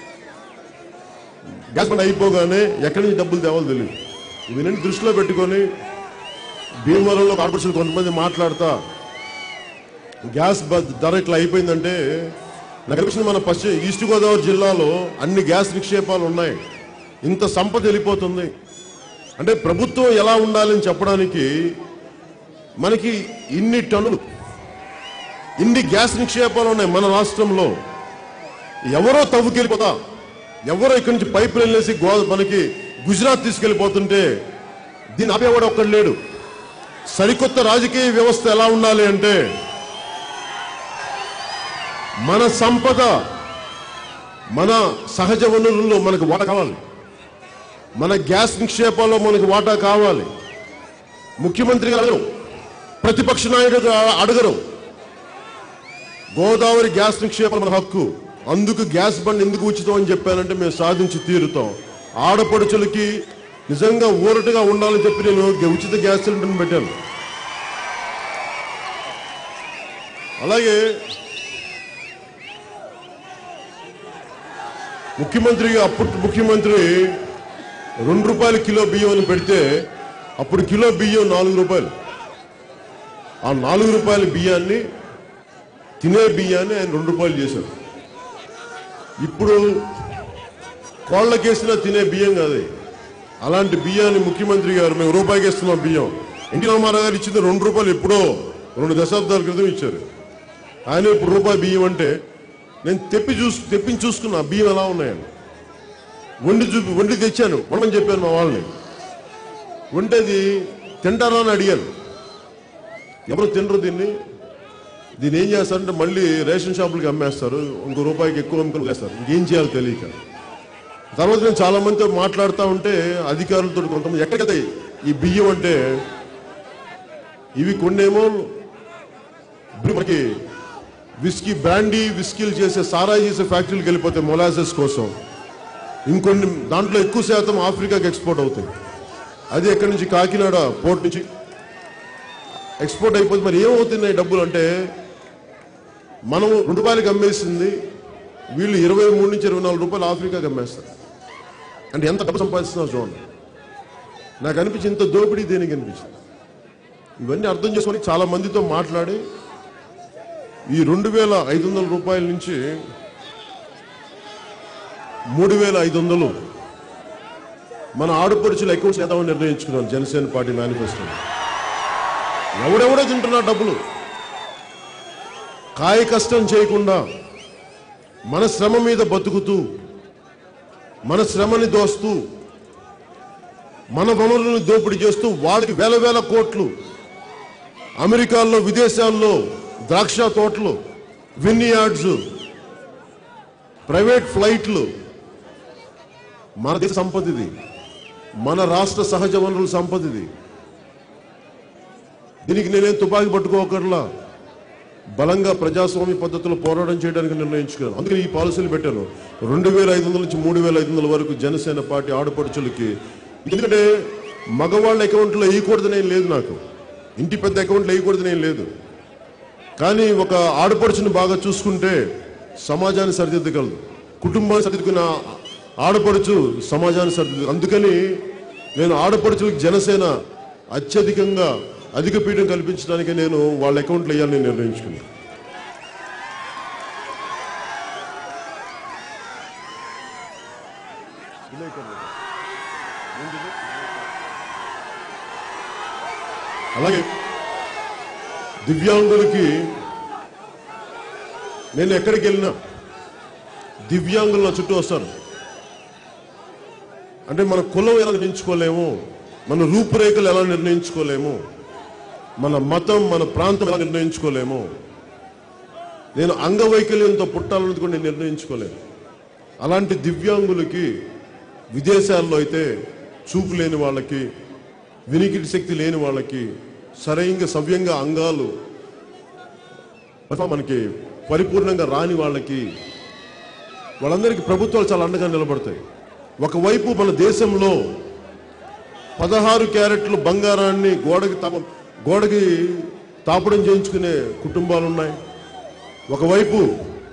గ్యాస్ బండ్ అయిపోగానే ఎక్కడి నుంచి డబ్బులు తేవాలో తెలియదు. ఇవన్నీ దృష్టిలో పెట్టుకొని భీమవరంలో కార్పొరేషన్ కొంతమంది మాట్లాడతా గ్యాస్ ధర ఇట్లా అయిపోయిందంటే నాకు అనిపించింది మన ఈస్ట్ గోదావరి జిల్లాలో అన్ని గ్యాస్ నిక్షేపాలు ఉన్నాయి, ఇంత సంపద వెళ్ళిపోతుంది అంటే ప్రభుత్వం ఎలా ఉండాలని చెప్పడానికి మనకి ఇన్ని టన్నులు ఇన్ని గ్యాస్ నిక్షేపాలు ఉన్నాయి మన రాష్ట్రంలో. ఎవరో తవ్వుకెళ్ళిపోతా, ఎవరో ఇక్కడి నుంచి పైపు వెళ్ళేసి మనకి గుజరాత్ తీసుకెళ్ళిపోతుంటే దీన్ని ఆపేవాడు ఒక్కడు లేడు. సరికొత్త రాజకీయ వ్యవస్థ ఎలా ఉండాలి అంటే మన సంపద, మన సహజ వనరుల్లో మనకు వాటా కావాలి, మన గ్యాస్ నిక్షేపాల్లో మనకు వాటా కావాలి. ముఖ్యమంత్రి గారు ప్రతిపక్ష నాయకుడు అడగరు. గోదావరి గ్యాస్ నిక్షేపాలు మన హక్కు, అందుకు గ్యాస్ బండ్ ఎందుకు ఉచితం అని చెప్పానంటే మేము సాధించి తీరుతాం. ఆడపడుచులకి నిజంగా ఊరటగా ఉండాలని చెప్పి నేను ఉచిత గ్యాస్ సిలిండర్ని పెట్టాను. అలాగే అప్పుడు ముఖ్యమంత్రి ₹2 కిలో బియ్యం అని పెడితే అప్పుడు కిలో బియ్యం ₹4. ఆ ₹4 బియ్యాన్ని తినే బియ్యాన్ని ఆయన ₹2 చేశారు. ఇప్పుడు కోళ్ళకేసినా తినే బియ్యం కాదు, అలాంటి బియ్యాన్ని ముఖ్యమంత్రి గారు మేము ₹1 ఇస్తున్నాం బియ్యం. ఎన్టీ రామారావు గారు ఇచ్చింది ₹2 ఎప్పుడో 2 దశాబ్దాల క్రితం ఇచ్చారు. ఆయన ఇప్పుడు ₹1 బియ్యం అంటే నేను తెప్పించి చూసుకున్నా బియ్యం ఎలా ఉన్నాయని. వండి తెచ్చాను, వండని చెప్పాను మా వాళ్ళని. వంటేది తింటారా అని అడిగాను, ఎవరు తినరు దీన్ని ఏం చేస్తారంటే మళ్ళీ రేషన్ షాపులకి అమ్మేస్తారు, ఇంకో ₹1 ఎక్కువ అమ్ముకునేస్తారు, ఇంకేం చేయాలో తెలియక. తర్వాత నేను చాలా మందితో మాట్లాడుతూ ఉంటే అధికారులతో కొంతమంది ఎక్కడికి ఈ బియ్యం అంటే ఇవి కొన్నేమో మనకి బ్రాండీ విస్కీలు చేసే సారాయి చేసే ఫ్యాక్టరీలకు వెళ్ళిపోతాయి మొలాసెస్ కోసం, ఇంకొన్ని దాంట్లో ఎక్కువ శాతం ఆఫ్రికాకి ఎక్స్పోర్ట్ అవుతాయి. అది ఎక్కడి నుంచి కాకినాడ పోర్ట్ నుంచి ఎక్స్పోర్ట్ అయిపోతుంది. మరి ఏమవుతున్నాయి డబ్బులు అంటే మనం ₹2 అమ్మేసింది వీళ్ళు ₹23 నుంచి ₹24 ఆఫ్రికాకి అమ్మేస్తారు. అంటే ఎంత డబ్బు సంపాదిస్తున్నారు చూడండి. నాకు అనిపించింది ఇంత దోపిడీ దేనికి అనిపించింది. ఇవన్నీ అర్థం చేసుకొని చాలా మందితో మాట్లాడి ఈ ₹2,500 నుంచి 3,500 మన ఆడపడుచులు అకౌంట్స్ ఏదామని నిర్ణయించుకున్నాను జనసేన పార్టీ మేనిఫెస్టో. ఎవడెవడో తింటున్నా డబ్బులు కాయ కష్టం చేయకుండా మన శ్రమ మీద బతుకుతూ మన శ్రమని దోస్తూ మన వనరులను దోపిడీ చేస్తూ వాళ్ళకి వేల కోట్లు అమెరికాల్లో విదేశాల్లో ద్రాక్ష తోటలు, విన్యార్డ్స్, ప్రైవేట్ ఫ్లైట్లు మన దేశ సంపద, మన రాష్ట్ర సహజ వనరుల సంపద. దీనికి నేనేం తుపాకీ పట్టుకోకర్లా బలంగా ప్రజాస్వామ్య పద్ధతిలో పోరాటం చేయడానికి నిర్ణయించుకున్నాను. అందుకని ఈ పాలసీలు పెట్టాను. 2,500 నుంచి 3,500 వరకు జనసేన పార్టీ ఆడపడుచులకి. ఎందుకంటే మగవాళ్ళ అకౌంట్లో వేయకూడదనేం లేదు, నాకు ఇంటి పెద్ద అకౌంట్లో వేయకూడదనేం లేదు. కానీ ఒక ఆడపడుచుని బాగా చూసుకుంటే సమాజాన్ని సరిదిద్దగలదు, కుటుంబాన్ని సరిదిద్దుకున్న ఆడపడుచు సమాజాన్ని సరిదిద్దు. అందుకని నేను ఆడపడుచులకు జనసేన అత్యధికంగా అధిక పీఠం కల్పించడానికి నేను వాళ్ళ అకౌంట్లో వేయాలని నిర్ణయించుకున్నాను. అలాగే దివ్యాంగులకి నేను ఎక్కడికి వెళ్ళినా దివ్యాంగులు నా చుట్టూ వస్తారు. అంటే మన కులం ఎలా నిర్ణయించుకోలేము, మన రూపురేఖలు ఎలా నిర్ణయించుకోలేము, మన మతం మన ప్రాంతం ఎలా నిర్ణయించుకోలేము, నేను అంగవైకల్యంతో పుట్టాలన్నది కూడా నేను నిర్ణయించుకోలేను. అలాంటి దివ్యాంగులకి విదేశాల్లో అయితే చూపు లేని వాళ్ళకి, వినికిడి శక్తి లేని వాళ్ళకి, సరైన సవ్యంగా అంగాలు మనకి పరిపూర్ణంగా రాని వాళ్ళందరికీ ప్రభుత్వాలు చాలా అండగా నిలబడతాయి. ఒకవైపు మన దేశంలో 16 క్యారెట్లు బంగారాన్ని గోడకి తాపడం చేయించుకునే కుటుంబాలు ఉన్నాయి. ఒకవైపు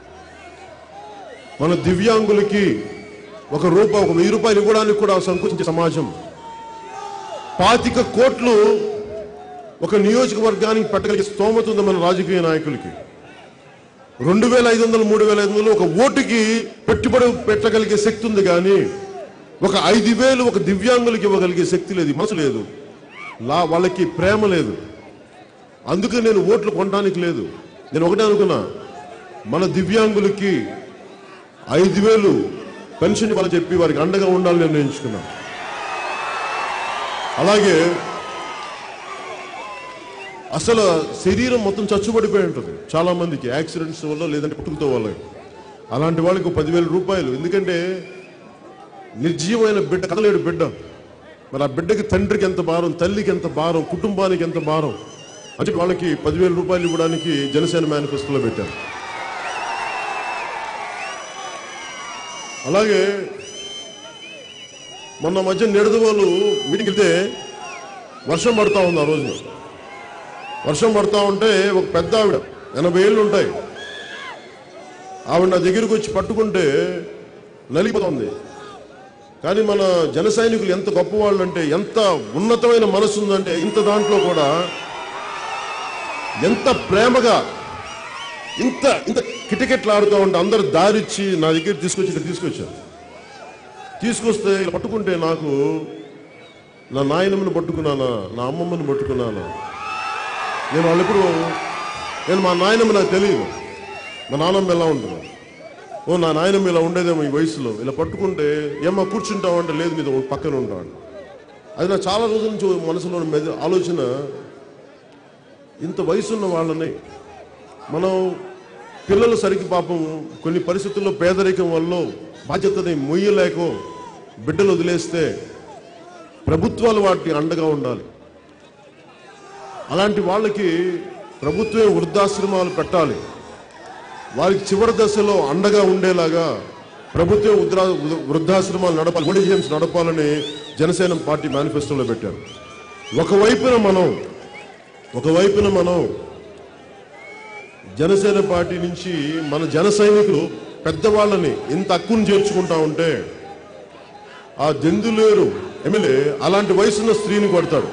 మన దివ్యాంగులకి ఒక 1000 రూపాయలు ఇవ్వడానికి కూడా సంకోచించే సమాజం. 25 కోట్లు ఒక నియోజకవర్గానికి పెట్టగలిగే స్తోమత ఉంది మన రాజకీయ నాయకులకి. 2500 3500 ఒక ఓటుకి పెట్టుబడి పెట్టగలిగే శక్తి ఉంది, కానీ ఒక 5000 ఒక దివ్యాంగులకి ఇవ్వగలిగే శక్తి లేదు, మనసు లేదు, వాళ్ళకి ప్రేమ లేదు. అందుకే నేను ఓట్లు కొనడానికి లేదు. నేను ఒకటే అనుకున్నా, మన దివ్యాంగులకి 5000 పెన్షన్ ఇవ్వాలని చెప్పి వారికి అండగా ఉండాలని నిర్ణయించుకున్నా. అలాగే అసలు శరీరం మొత్తం చచ్చుబడిపోయి ఉంటుంది చాలా మందికి, యాక్సిడెంట్స్ వల్ల లేదంటే పుట్టుకతో వల్ల. అలాంటి వాళ్ళకి 10,000 రూపాయలు. ఎందుకంటే నిర్జీవమైన బిడ్డ, కదలేడు బిడ్డ, మరి ఆ బిడ్డకి తండ్రికి ఎంత భారం, తల్లికి ఎంత భారం, కుటుంబానికి ఎంత భారం అంటే వాళ్ళకి 10,000 రూపాయలు ఇవ్వడానికి జనసేన మేనిఫెస్టోలో పెట్టారు. అలాగే మొన్న మధ్య నిడదవోలు మీటింగ్కి వెళ్తే వర్షం పడతా ఉంది. ఆ రోజున వర్షం పడతా ఉంటే ఒక పెద్ద ఆవిడ 80 ఏళ్ళు ఉంటాయి, ఆవిడ నా దగ్గరికి వచ్చి పట్టుకుంటే నలిగిపోతుంది. కానీ మన జన సైనికులు ఎంత గొప్పవాళ్ళు అంటే, ఎంత ఉన్నతమైన మనసు ఉందంటే, ఇంత దాంట్లో కూడా ఎంత ప్రేమగా ఇంత ఇంత కిటకిటలాడుతూ ఉంటే అందరు దారిచ్చి నా దగ్గర తీసుకొచ్చారు. తీసుకొస్తే ఇలా పట్టుకుంటే నాకు నా నాయనమ్మని పట్టుకున్నానా, నా అమ్మమ్మని పట్టుకున్నానా, నేను మా నాయనమ్మ నాకు తెలియదు, మా నాన్నమ్మ ఎలా ఉంటుందో, నా నాయనమ్మ ఇలా ఉండేదేమో ఈ వయసులో. ఇలా పట్టుకుంటే ఏమో కూర్చుంటామంటే లేదు నీతో పక్కన ఉంటాడు. అది నా చాలా రోజుల నుంచి మనసులో ఆలోచన. ఇంత వయసున్న వాళ్ళని మనం పిల్లలు సరికి పాపం కొన్ని పరిస్థితుల్లో పేదరికం వల్ల బాధ్యతని మొయ్యలేక బిడ్డలు వదిలేస్తే ప్రభుత్వాలు వాటిని అండగా ఉండాలి. అలాంటి వాళ్ళకి ప్రభుత్వమే వృద్ధాశ్రమాలు పెట్టాలి. వారికి చివరి దశలో అండగా ఉండేలాగా ప్రభుత్వం వృద్ధాశ్రమాలు నడపాలి, ఓల్డ్ ఏజ్ హోమ్స్ నడపాలని జనసేన పార్టీ మేనిఫెస్టోలో పెట్టారు. ఒకవైపున మనం జనసేన పార్టీ నుంచి మన జన సైనికులు పెద్దవాళ్ళని ఇంత హక్కును చేర్చుకుంటా ఉంటే, ఆ దెందులేరు ఎమ్మెల్యే అలాంటి వయసున్న స్త్రీని కొడతాడు.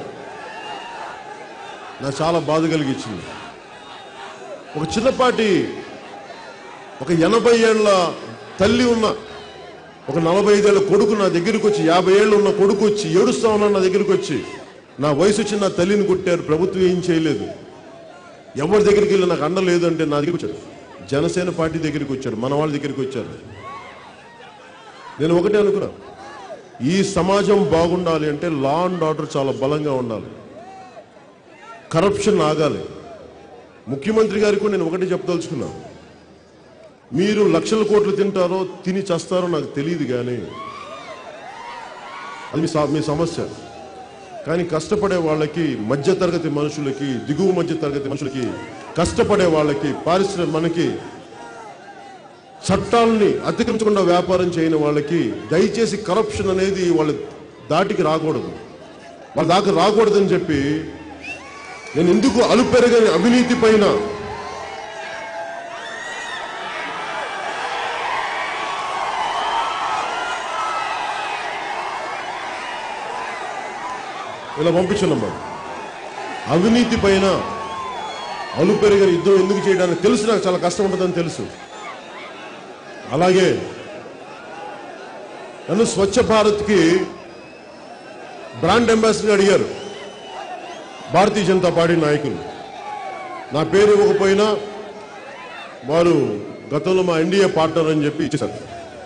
నాకు చాలా బాధ కలిగించింది. ఒక చిన్నపాటి ఒక 80 ఏళ్ల తల్లి ఉన్న ఒక 45 ఏళ్ల కొడుకు నా దగ్గరికి వచ్చి, 50 ఏళ్ళు ఉన్న కొడుకు వచ్చి ఏడుస్తా ఉన్నా నా దగ్గరికి వచ్చి, నా వయసు వచ్చి నా తల్లిని కొట్టారు, ప్రభుత్వం ఏం చేయలేదు, ఎవరి దగ్గరికి వెళ్ళి నాకు అండ లేదు అంటే నా దగ్గరికి వచ్చాడు. జనసేన పార్టీ దగ్గరికి వచ్చాడు, మన వాళ్ళ దగ్గరికి వచ్చారు. నేను ఒకటే అనుకున్నా, ఈ సమాజం బాగుండాలి అంటే లా అండ్ ఆర్డర్ చాలా బలంగా ఉండాలి, కరప్షన్ ఆగాలి. ముఖ్యమంత్రి గారికి కూడా నేను ఒకటే చెప్పదలుచుకున్నా, మీరు లక్షల కోట్లు తింటారో తిని చేస్తారో నాకు తెలియదు, కానీ అది మీ సమస్య. కానీ కష్టపడే వాళ్ళకి, మధ్యతరగతి మనుషులకి, దిగువ మధ్యతరగతి మనుషులకి, కష్టపడే వాళ్ళకి, మనకి చట్టాలని అతిక్రమించకుండా వ్యాపారం చేయని వాళ్ళకి దయచేసి కరప్షన్ అనేది వాళ్ళ దాటికి రాకూడదు, వాళ్ళ దాకా రాకూడదని చెప్పి నేను ఎందుకు అలుపెరగని అవినీతి పైన ఇలా పంపించున్నామ్మా. అవినీతి పైన అలుపెరిగిన యుద్ధం ఎందుకు చేయడానికి తెలుసు, నాకు చాలా కష్టం ఉంటుందని తెలుసు. అలాగే నన్ను స్వచ్ఛ భారత్కి బ్రాండ్ అంబాసిడర్ అడిగారు భారతీయ జనతా పార్టీ నాయకులు. నా పేరు ఇవ్వకపోయినా వారు గతంలో మా ఎన్డీఏ పార్ట్నర్ అని చెప్పి ఇచ్చేశారు.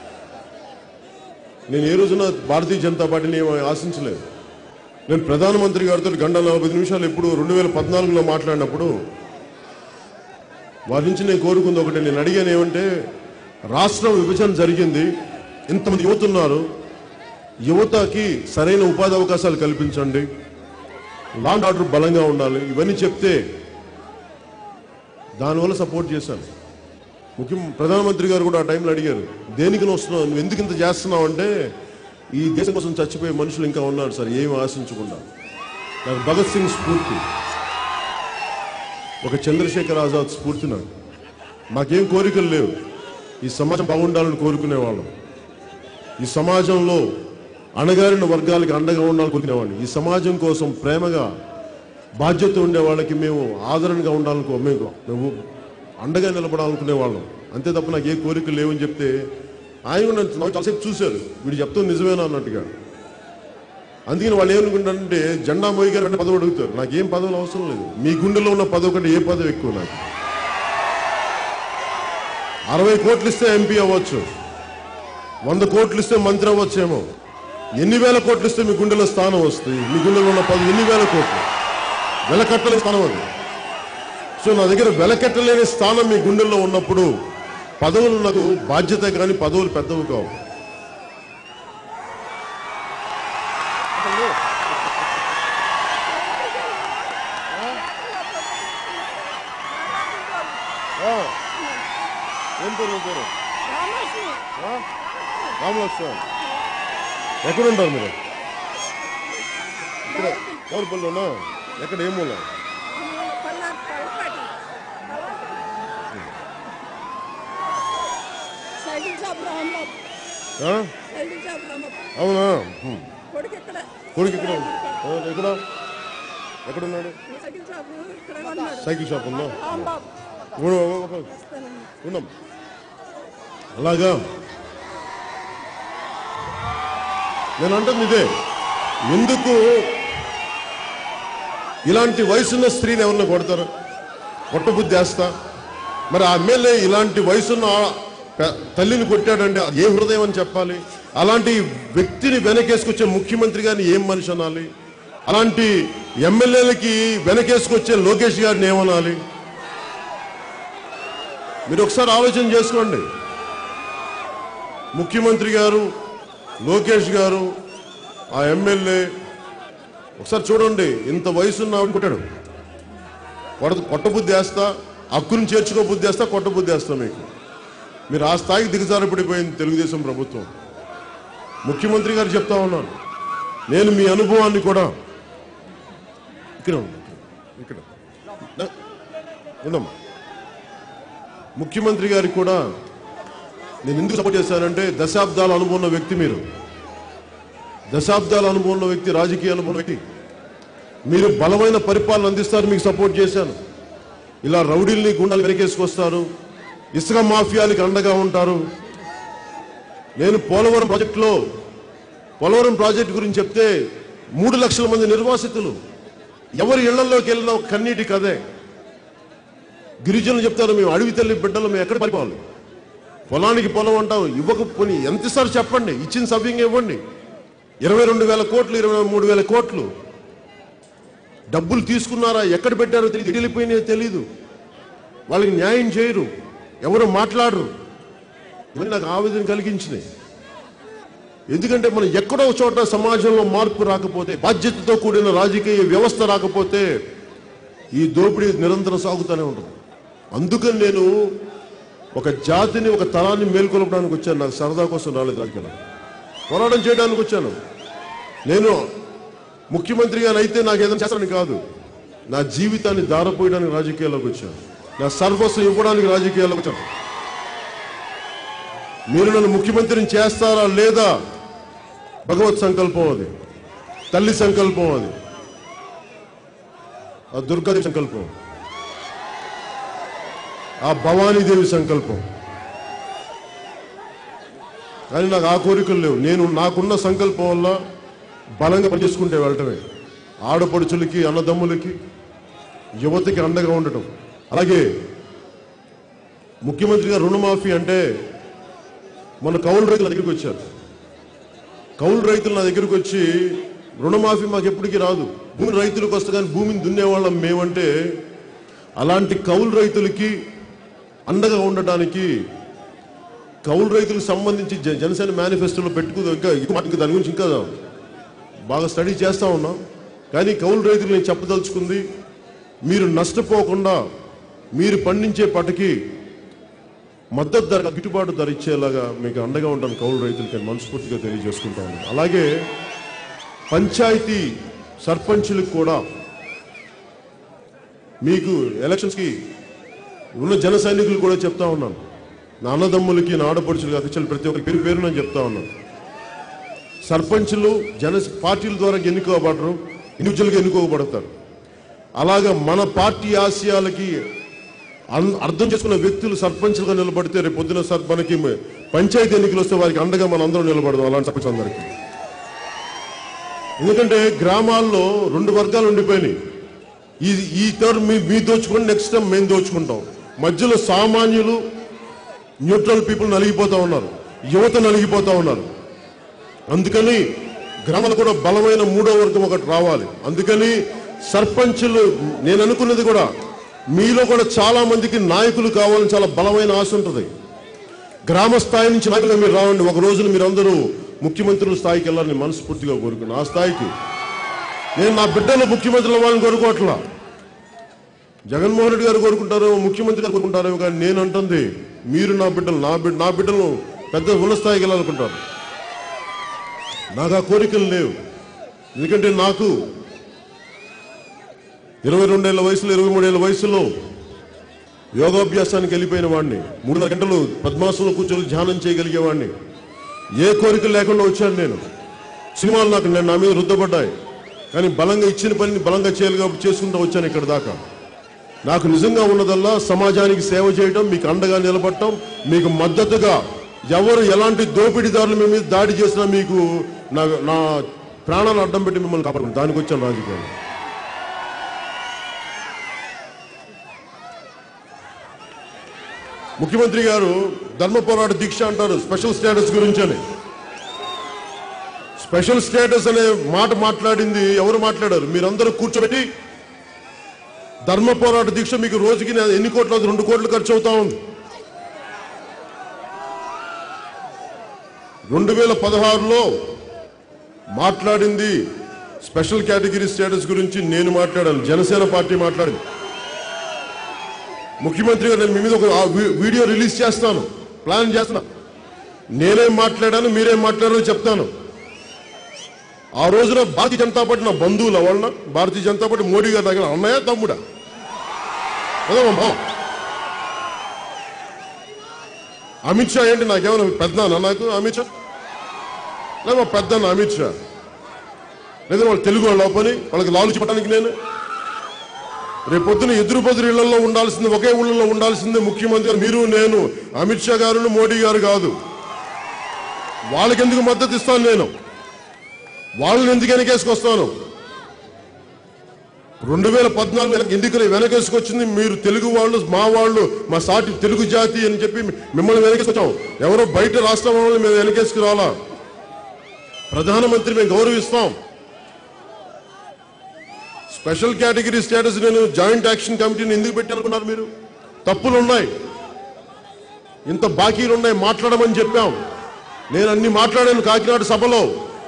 నేను ఏ రోజున భారతీయ జనతా పార్టీని ఆశించలేదు. నేను ప్రధానమంత్రి గారితో 1:40 నిమిషాలు ఎప్పుడు 2014లో మాట్లాడినప్పుడు వారి నుంచి నేను కోరుకుంది ఒకటి. నేను అడిగాను ఏమంటే, రాష్ట్రం విభజన జరిగింది, ఇంతమంది యువత ఉన్నారు, యువతకి సరైన ఉపాధి అవకాశాలు కల్పించండి, లా అండ్ ఆర్డర్ బలంగా ఉండాలి, ఇవన్నీ చెప్తే దానివల్ల సపోర్ట్ చేశాను. ప్రధానమంత్రి గారు కూడా ఆ టైంలో అడిగారు, దేనికి వస్తున్నావు, నువ్వు ఎందుకు ఇంత చేస్తున్నావు అంటే, ఈ దేశం కోసం చచ్చిపోయే మనుషులు ఇంకా ఉన్నారు సార్, ఏమి ఆశించకుండా. నాకు భగత్ సింగ్ స్ఫూర్తి, ఒక చంద్రశేఖర్ ఆజాద్ స్ఫూర్తి. నాకేం కోరికలు లేవు, ఈ సమాజం బాగుండాలని కోరుకునేవాళ్ళం. ఈ సమాజంలో అణగారిన వర్గాలకి అండగా ఉండాలని కోరుకునేవాడిని. ఈ సమాజం కోసం ప్రేమగా బాధ్యత ఉండే వాళ్ళకి మేము ఆదరణగా ఉండాలనుకో, మేము అండగా నిలబడాలనుకునే వాళ్ళం. అంతే తప్ప నాకు ఏ కోరికలు లేవని చెప్తే ఆయన నాకు చాలాసేపు చూశారు, వీడు చెప్తాం నిజమేనా అన్నట్టుగా. అందుకని వాళ్ళు ఏమనుకుంటారంటే, జెండా మోయి గారు అంటే పదవి అడుగుతారు. నాకేం పదవులు అవసరం లేదు, మీ గుండెలో ఉన్న పదవి కంటే ఏ పదవి ఎక్కువ నాకు. 60 కోట్లు ఇస్తే ఎంపీ అవ్వచ్చు, 100 కోట్లు ఇస్తే మంత్రి అవ్వచ్చేమో, ఎన్ని వేల కోట్లు ఇస్తే మీ గుండెలో స్థానం వస్తుంది. మీ గుండెలో ఉన్న పదవి ఎన్ని వేల కోట్లు, వెలకట్టలేని స్థానం అది. సో నా దగ్గర వెలకట్టలేని స్థానం మీ గుండెల్లో ఉన్నప్పుడు పదవులు నాకు బాధ్యత, కానీ పదవులు పెద్దవి కావు. ఏం పేరు? రామలక్ష్మణ్. ఎక్కడ ఉంటారు మీరు? ఇక్కడ కోరుపల్లిలోనా? ఎక్కడ ఏం మూల? అవునా? కొడుకు ఇక్కడ ఎక్కడ ఎక్కడున్నాడు? సైకిల్ షాప్ ఉందా? ఉన్నాం. అలాగా నేను అంటుంది ఇదే, ఎందుకు ఇలాంటి వయసున్న స్త్రీని ఎవరిని కొడతారు? కొట్టబుద్ధి వేస్తా. మరి ఆ ఎమ్మెల్యే ఇలాంటి వయసున్న తల్లిని కొట్టాడంటే ఏ హృదయం అని చెప్పాలి? అలాంటి వ్యక్తిని వెనకేసుకొచ్చే ముఖ్యమంత్రి గారిని ఏం మనిషి అనాలి? అలాంటి ఎమ్మెల్యేలకి వెనకేసుకొచ్చే లోకేష్ గారిని ఏమనాలి? మీరు ఒకసారి ఆలోచన చేసుకోండి. ముఖ్యమంత్రి గారు, లోకేష్ గారు, ఆ ఎమ్మెల్యే ఒకసారి చూడండి, ఇంత వయసున్న కొట్టాడు. కొట్టబుద్ధి వేస్తా, హక్కును చేర్చుకోబుద్ధి వేస్తా, కొట్టబుద్ధి వేస్తా. మీరు ఆ స్థాయికి దిగజారిపడిపోయింది తెలుగుదేశం ప్రభుత్వం. ముఖ్యమంత్రి గారు చెప్తా ఉన్నాను, నేను మీ అనుభవాన్ని కూడా ఇక్కడ ఉన్నామా, ముఖ్యమంత్రి గారికి కూడా నేను ఎందుకు సపోర్ట్ చేశానంటే, దశాబ్దాల అనుభవం ఉన్న వ్యక్తి మీరు, దశాబ్దాల అనుభవం ఉన్న వ్యక్తి, రాజకీయ అనుభవం వ్యక్తి మీరు, బలమైన పరిపాలన అందిస్తారు, మీకు సపోర్ట్ చేశాను. ఇలా రౌడీల్ని గుండాలు వెనకేసుకొస్తారు, ఇసుక మాఫియాలకి అండగా ఉంటారు. నేను పోలవరం ప్రాజెక్టు గురించి చెప్తే 3 లక్షల మంది నిర్వాసితులు, ఎవరి ఇళ్లలోకి వెళ్ళినా ఒక కన్నీటి కదే. గిరిజనులు చెప్తారు, మేము అడవి తల్లి బిడ్డలు, మేము ఎక్కడ పరిపాలి, పొలానికి పొలం అంటాం, ఇవ్వకపోని ఎంతసారి చెప్పండి, ఇచ్చిన సవ్యంగా ఇవ్వండి. 22,000 కోట్లు, 23,000 కోట్లు డబ్బులు తీసుకున్నారా, ఎక్కడ పెట్టారో తెలియదు, వెళ్ళిపోయినాయో తెలీదు. వాళ్ళకి న్యాయం చేయరు, ఎవరు మాట్లాడరు. ఇవన్నీ నాకు ఆవేదన కలిగించినాయి. ఎందుకంటే మనం ఎక్కడో చోట సమాజంలో మార్పు రాకపోతే, బాధ్యతతో కూడిన రాజకీయ వ్యవస్థ రాకపోతే ఈ దోపిడీ నిరంతరం సాగుతూనే ఉంటుంది. అందుకని నేను ఒక జాతిని, ఒక తరాన్ని మేల్కొల్పడానికి వచ్చాను. నాకు సరదా కోసం రాలేదు, రాజకీయాలు పోరాటం చేయడానికి వచ్చాను. నేను ముఖ్యమంత్రిగా అయితే నాకు ఏదైనా చేస్తానని కాదు, నా జీవితాన్ని దారపోయడానికి రాజకీయాల్లోకి వచ్చాను, నా సర్వస్వం ఇవ్వడానికి రాజకీయాల్లోకి వచ్చాను. మీరు నన్ను ముఖ్యమంత్రిని చేస్తారా లేదా భగవత్ సంకల్పం, అది తల్లి సంకల్పం. అది ఆ దుర్గాదేవి సంకల్పం, ఆ భవానీదేవి సంకల్పం. కానీ నాకు ఆ కోరికలు లేవు. నేను నాకున్న సంకల్పం వల్ల బలంగా పనిచేసుకుంటే వెళ్ళటమే. ఆడపడుచులకి, అన్నదమ్ములకి, యువతకి అండగా ఉండటం. అలాగే ముఖ్యమంత్రి గారు రుణమాఫీ అంటే మన కౌలు రైతుల దగ్గరికి వచ్చారు. కౌలు రైతులు నా దగ్గరికి వచ్చి రుణమాఫీ మాకు ఎప్పటికీ రాదు, భూమి రైతులకు వస్తే కానీ భూమిని దున్నేవాళ్ళం మేమంటే, అలాంటి కౌలు రైతులకి అండగా ఉండటానికి కౌలు రైతులకు సంబంధించి జనసేన మేనిఫెస్టోలో పెట్టుకుందాం. ఇంకా దాని గురించి ఇంకా బాగా స్టడీ చేస్తూ ఉన్నాం. కానీ కౌలు రైతులు నేను చెప్పదలుచుకుంది, మీరు నష్టపోకుండా మీరు పండించే పంటకి మద్దతు ధర, గిట్టుబాటు ధర ఇచ్చేలాగా మీకు అండగా ఉంటాను కౌలు రైతులకి మనస్ఫూర్తిగా తెలియజేసుకుంటాను. అలాగే పంచాయతీ సర్పంచులకు కూడా మీకు ఎలక్షన్స్కి ఉన్న జన సైనికులు కూడా చెప్తా ఉన్నాను, నా అన్నదమ్ములకి, నా ఆడపడుచులకి, అతిచలు ప్రతి ఒక్కరి పేరు పేరు నేను చెప్తా ఉన్నాను. సర్పంచులు పార్టీల ద్వారా ఎన్నుకోబడరు, ఇండివిజువల్గా ఎన్నుకోబడతారు. అలాగా మన పార్టీ ఆశయాలకి అర్థం చేసుకున్న వ్యక్తులు సర్పంచులుగా నిలబడితే రేపు పొద్దున మనకి పంచాయతీ ఎన్నికలు వస్తే వారికి అండగా మన అందరం నిలబడదాం అలాంటి సర్పంచ్ అందరికీ. ఎందుకంటే గ్రామాల్లో 2 వర్గాలు ఉండిపోయినాయి. ఈ టర్మ్ మీ దోచుకుని నెక్స్ట్ టైం మేము దోచుకుంటాం. మధ్యలో సామాన్యులు, న్యూట్రల్ పీపుల్ నలిగిపోతా ఉన్నారు, యువత నలిగిపోతా ఉన్నారు. అందుకని గ్రామాలు కూడా బలమైన 3వ వర్గం ఒకటి రావాలి. అందుకని సర్పంచులు, నేను అనుకున్నది కూడా మీలో కూడా చాలా మందికి నాయకులు కావాలని చాలా బలమైన ఆశ ఉంటుంది. గ్రామ స్థాయి నుంచి నాయకులు మీరు రావండి. ఒక రోజున మీరు అందరూ ముఖ్యమంత్రుల స్థాయికి వెళ్ళాలని మనస్ఫూర్తిగా కోరుకున్నాను. ఆ స్థాయికి నేను నా బిడ్డలు ముఖ్యమంత్రులు అవ్వాలని కోరుకోవట్లా. జగన్మోహన్ రెడ్డి గారు కోరుకుంటారో, ముఖ్యమంత్రి గారు కోరుకుంటారో, కానీ నేను అంటుంది మీరు నా బిడ్డలు, నా బిడ్డలు పెద్ద ఉన్నత స్థాయికి వెళ్ళాలనుకుంటారు. నాకు ఆ కోరికలు లేవు. ఎందుకంటే నాకు 22 ఏళ్ల వయసులో, 23 ఏళ్ల వయసులో యోగాభ్యాసానికి వెళ్ళిపోయిన వాడిని. 3 గంటలు పద్మాసనంలో కూర్చొని ధ్యానం చేయగలిగేవాడిని. ఏ కోరికలు లేకుండా వచ్చాను నేను. సినిమాలు నా మీద రుద్దపడ్డాయి, కానీ బలంగా ఇచ్చిన పనిని బలంగా చేసుకుంటూ వచ్చాను ఇక్కడ దాకా. నాకు నిజంగా ఉన్నదల్లా సమాజానికి సేవ చేయడం, మీకు అండగా నిలబడటం, మీకు మద్దతుగా ఎవరు ఎలాంటి దోపిడీదారులు మీ మీద దాడి చేసినా మీకు నా ప్రాణాలు అడ్డం పెట్టి మిమ్మల్ని కాపాడు, దానికి వచ్చాను రాజకీయాలు. ముఖ్యమంత్రి గారు ధర్మ పోరాట దీక్ష అంటారు స్పెషల్ స్టేటస్ గురించి అని. స్పెషల్ స్టేటస్ అనే మాట మాట్లాడింది ఎవరు మాట్లాడారు? మీరందరూ కూర్చోబెట్టి ధర్మ పోరాట దీక్ష మీకు రోజుకి ఎన్ని కోట్లు? 2 కోట్లు ఖర్చు అవుతా ఉంది. 2016లో మాట్లాడింది స్పెషల్ కేటగిరీ స్టేటస్ గురించి నేను మాట్లాడాను, జనసేన పార్టీ మాట్లాడింది. ముఖ్యమంత్రి గారు నేను మీ మీద ఒక వీడియో రిలీజ్ చేస్తాను, ప్లాన్ చేస్తున్నా. నేనేం మాట్లాడాను, మీరేం మాట్లాడారో చెప్తాను. ఆ రోజున భారతీయ జనతా పార్టీ నా బంధువుల వాళ్ళ భారతీయ జనతా పార్టీ మోడీ గారి దగ్గర అన్నయ్య తమ్ముడా అమిత్ షా ఏంటి నాకేమైనా పెద్దనా? నాకు అమిత్ షా లేదా పెద్దన్న అమిత్ షా లేదా వాళ్ళు తెలుగు వాళ్ళు పని వాళ్ళకి లాలు చెప్పడానికి నేను రేపు పొద్దున ఎదురు బదురు ఇళ్లలో ఉండాల్సింది, ఒకే ఊళ్ళలో ఉండాల్సింది ముఖ్యమంత్రి మీరు, నేను, అమిత్ షా గారు, మోడీ గారు కాదు. వాళ్ళకి ఎందుకు మద్దతు ఇస్తాను? నేను వాళ్ళని ఎందుకు వెనకేసుకొస్తాను? 2014 ఎన్నికలు వెనకేసుకొచ్చింది మీరు, తెలుగు వాళ్ళు, మా వాళ్ళు, మా సాటి తెలుగు జాతి అని చెప్పి మిమ్మల్ని వెనకేసుకొచ్చాం. ఎవరో బయట రాష్ట్రం వాళ్ళని మేము వెనకేసుకు రావాలా? ప్రధానమంత్రి మేము గౌరవిస్తాం. స్పెషల్ కేటగిరీ స్టేటస్ నేను జాయింట్ యాక్షన్ కమిటీని ఎందుకు పెట్టాలనుకున్నారు మీరు? తప్పులు ఉన్నాయి, ఇంత బాకీలు ఉన్నాయి, మాట్లాడమని చెప్పాం. నేను అన్ని మాట్లాడాను కాకినాడ సభలో.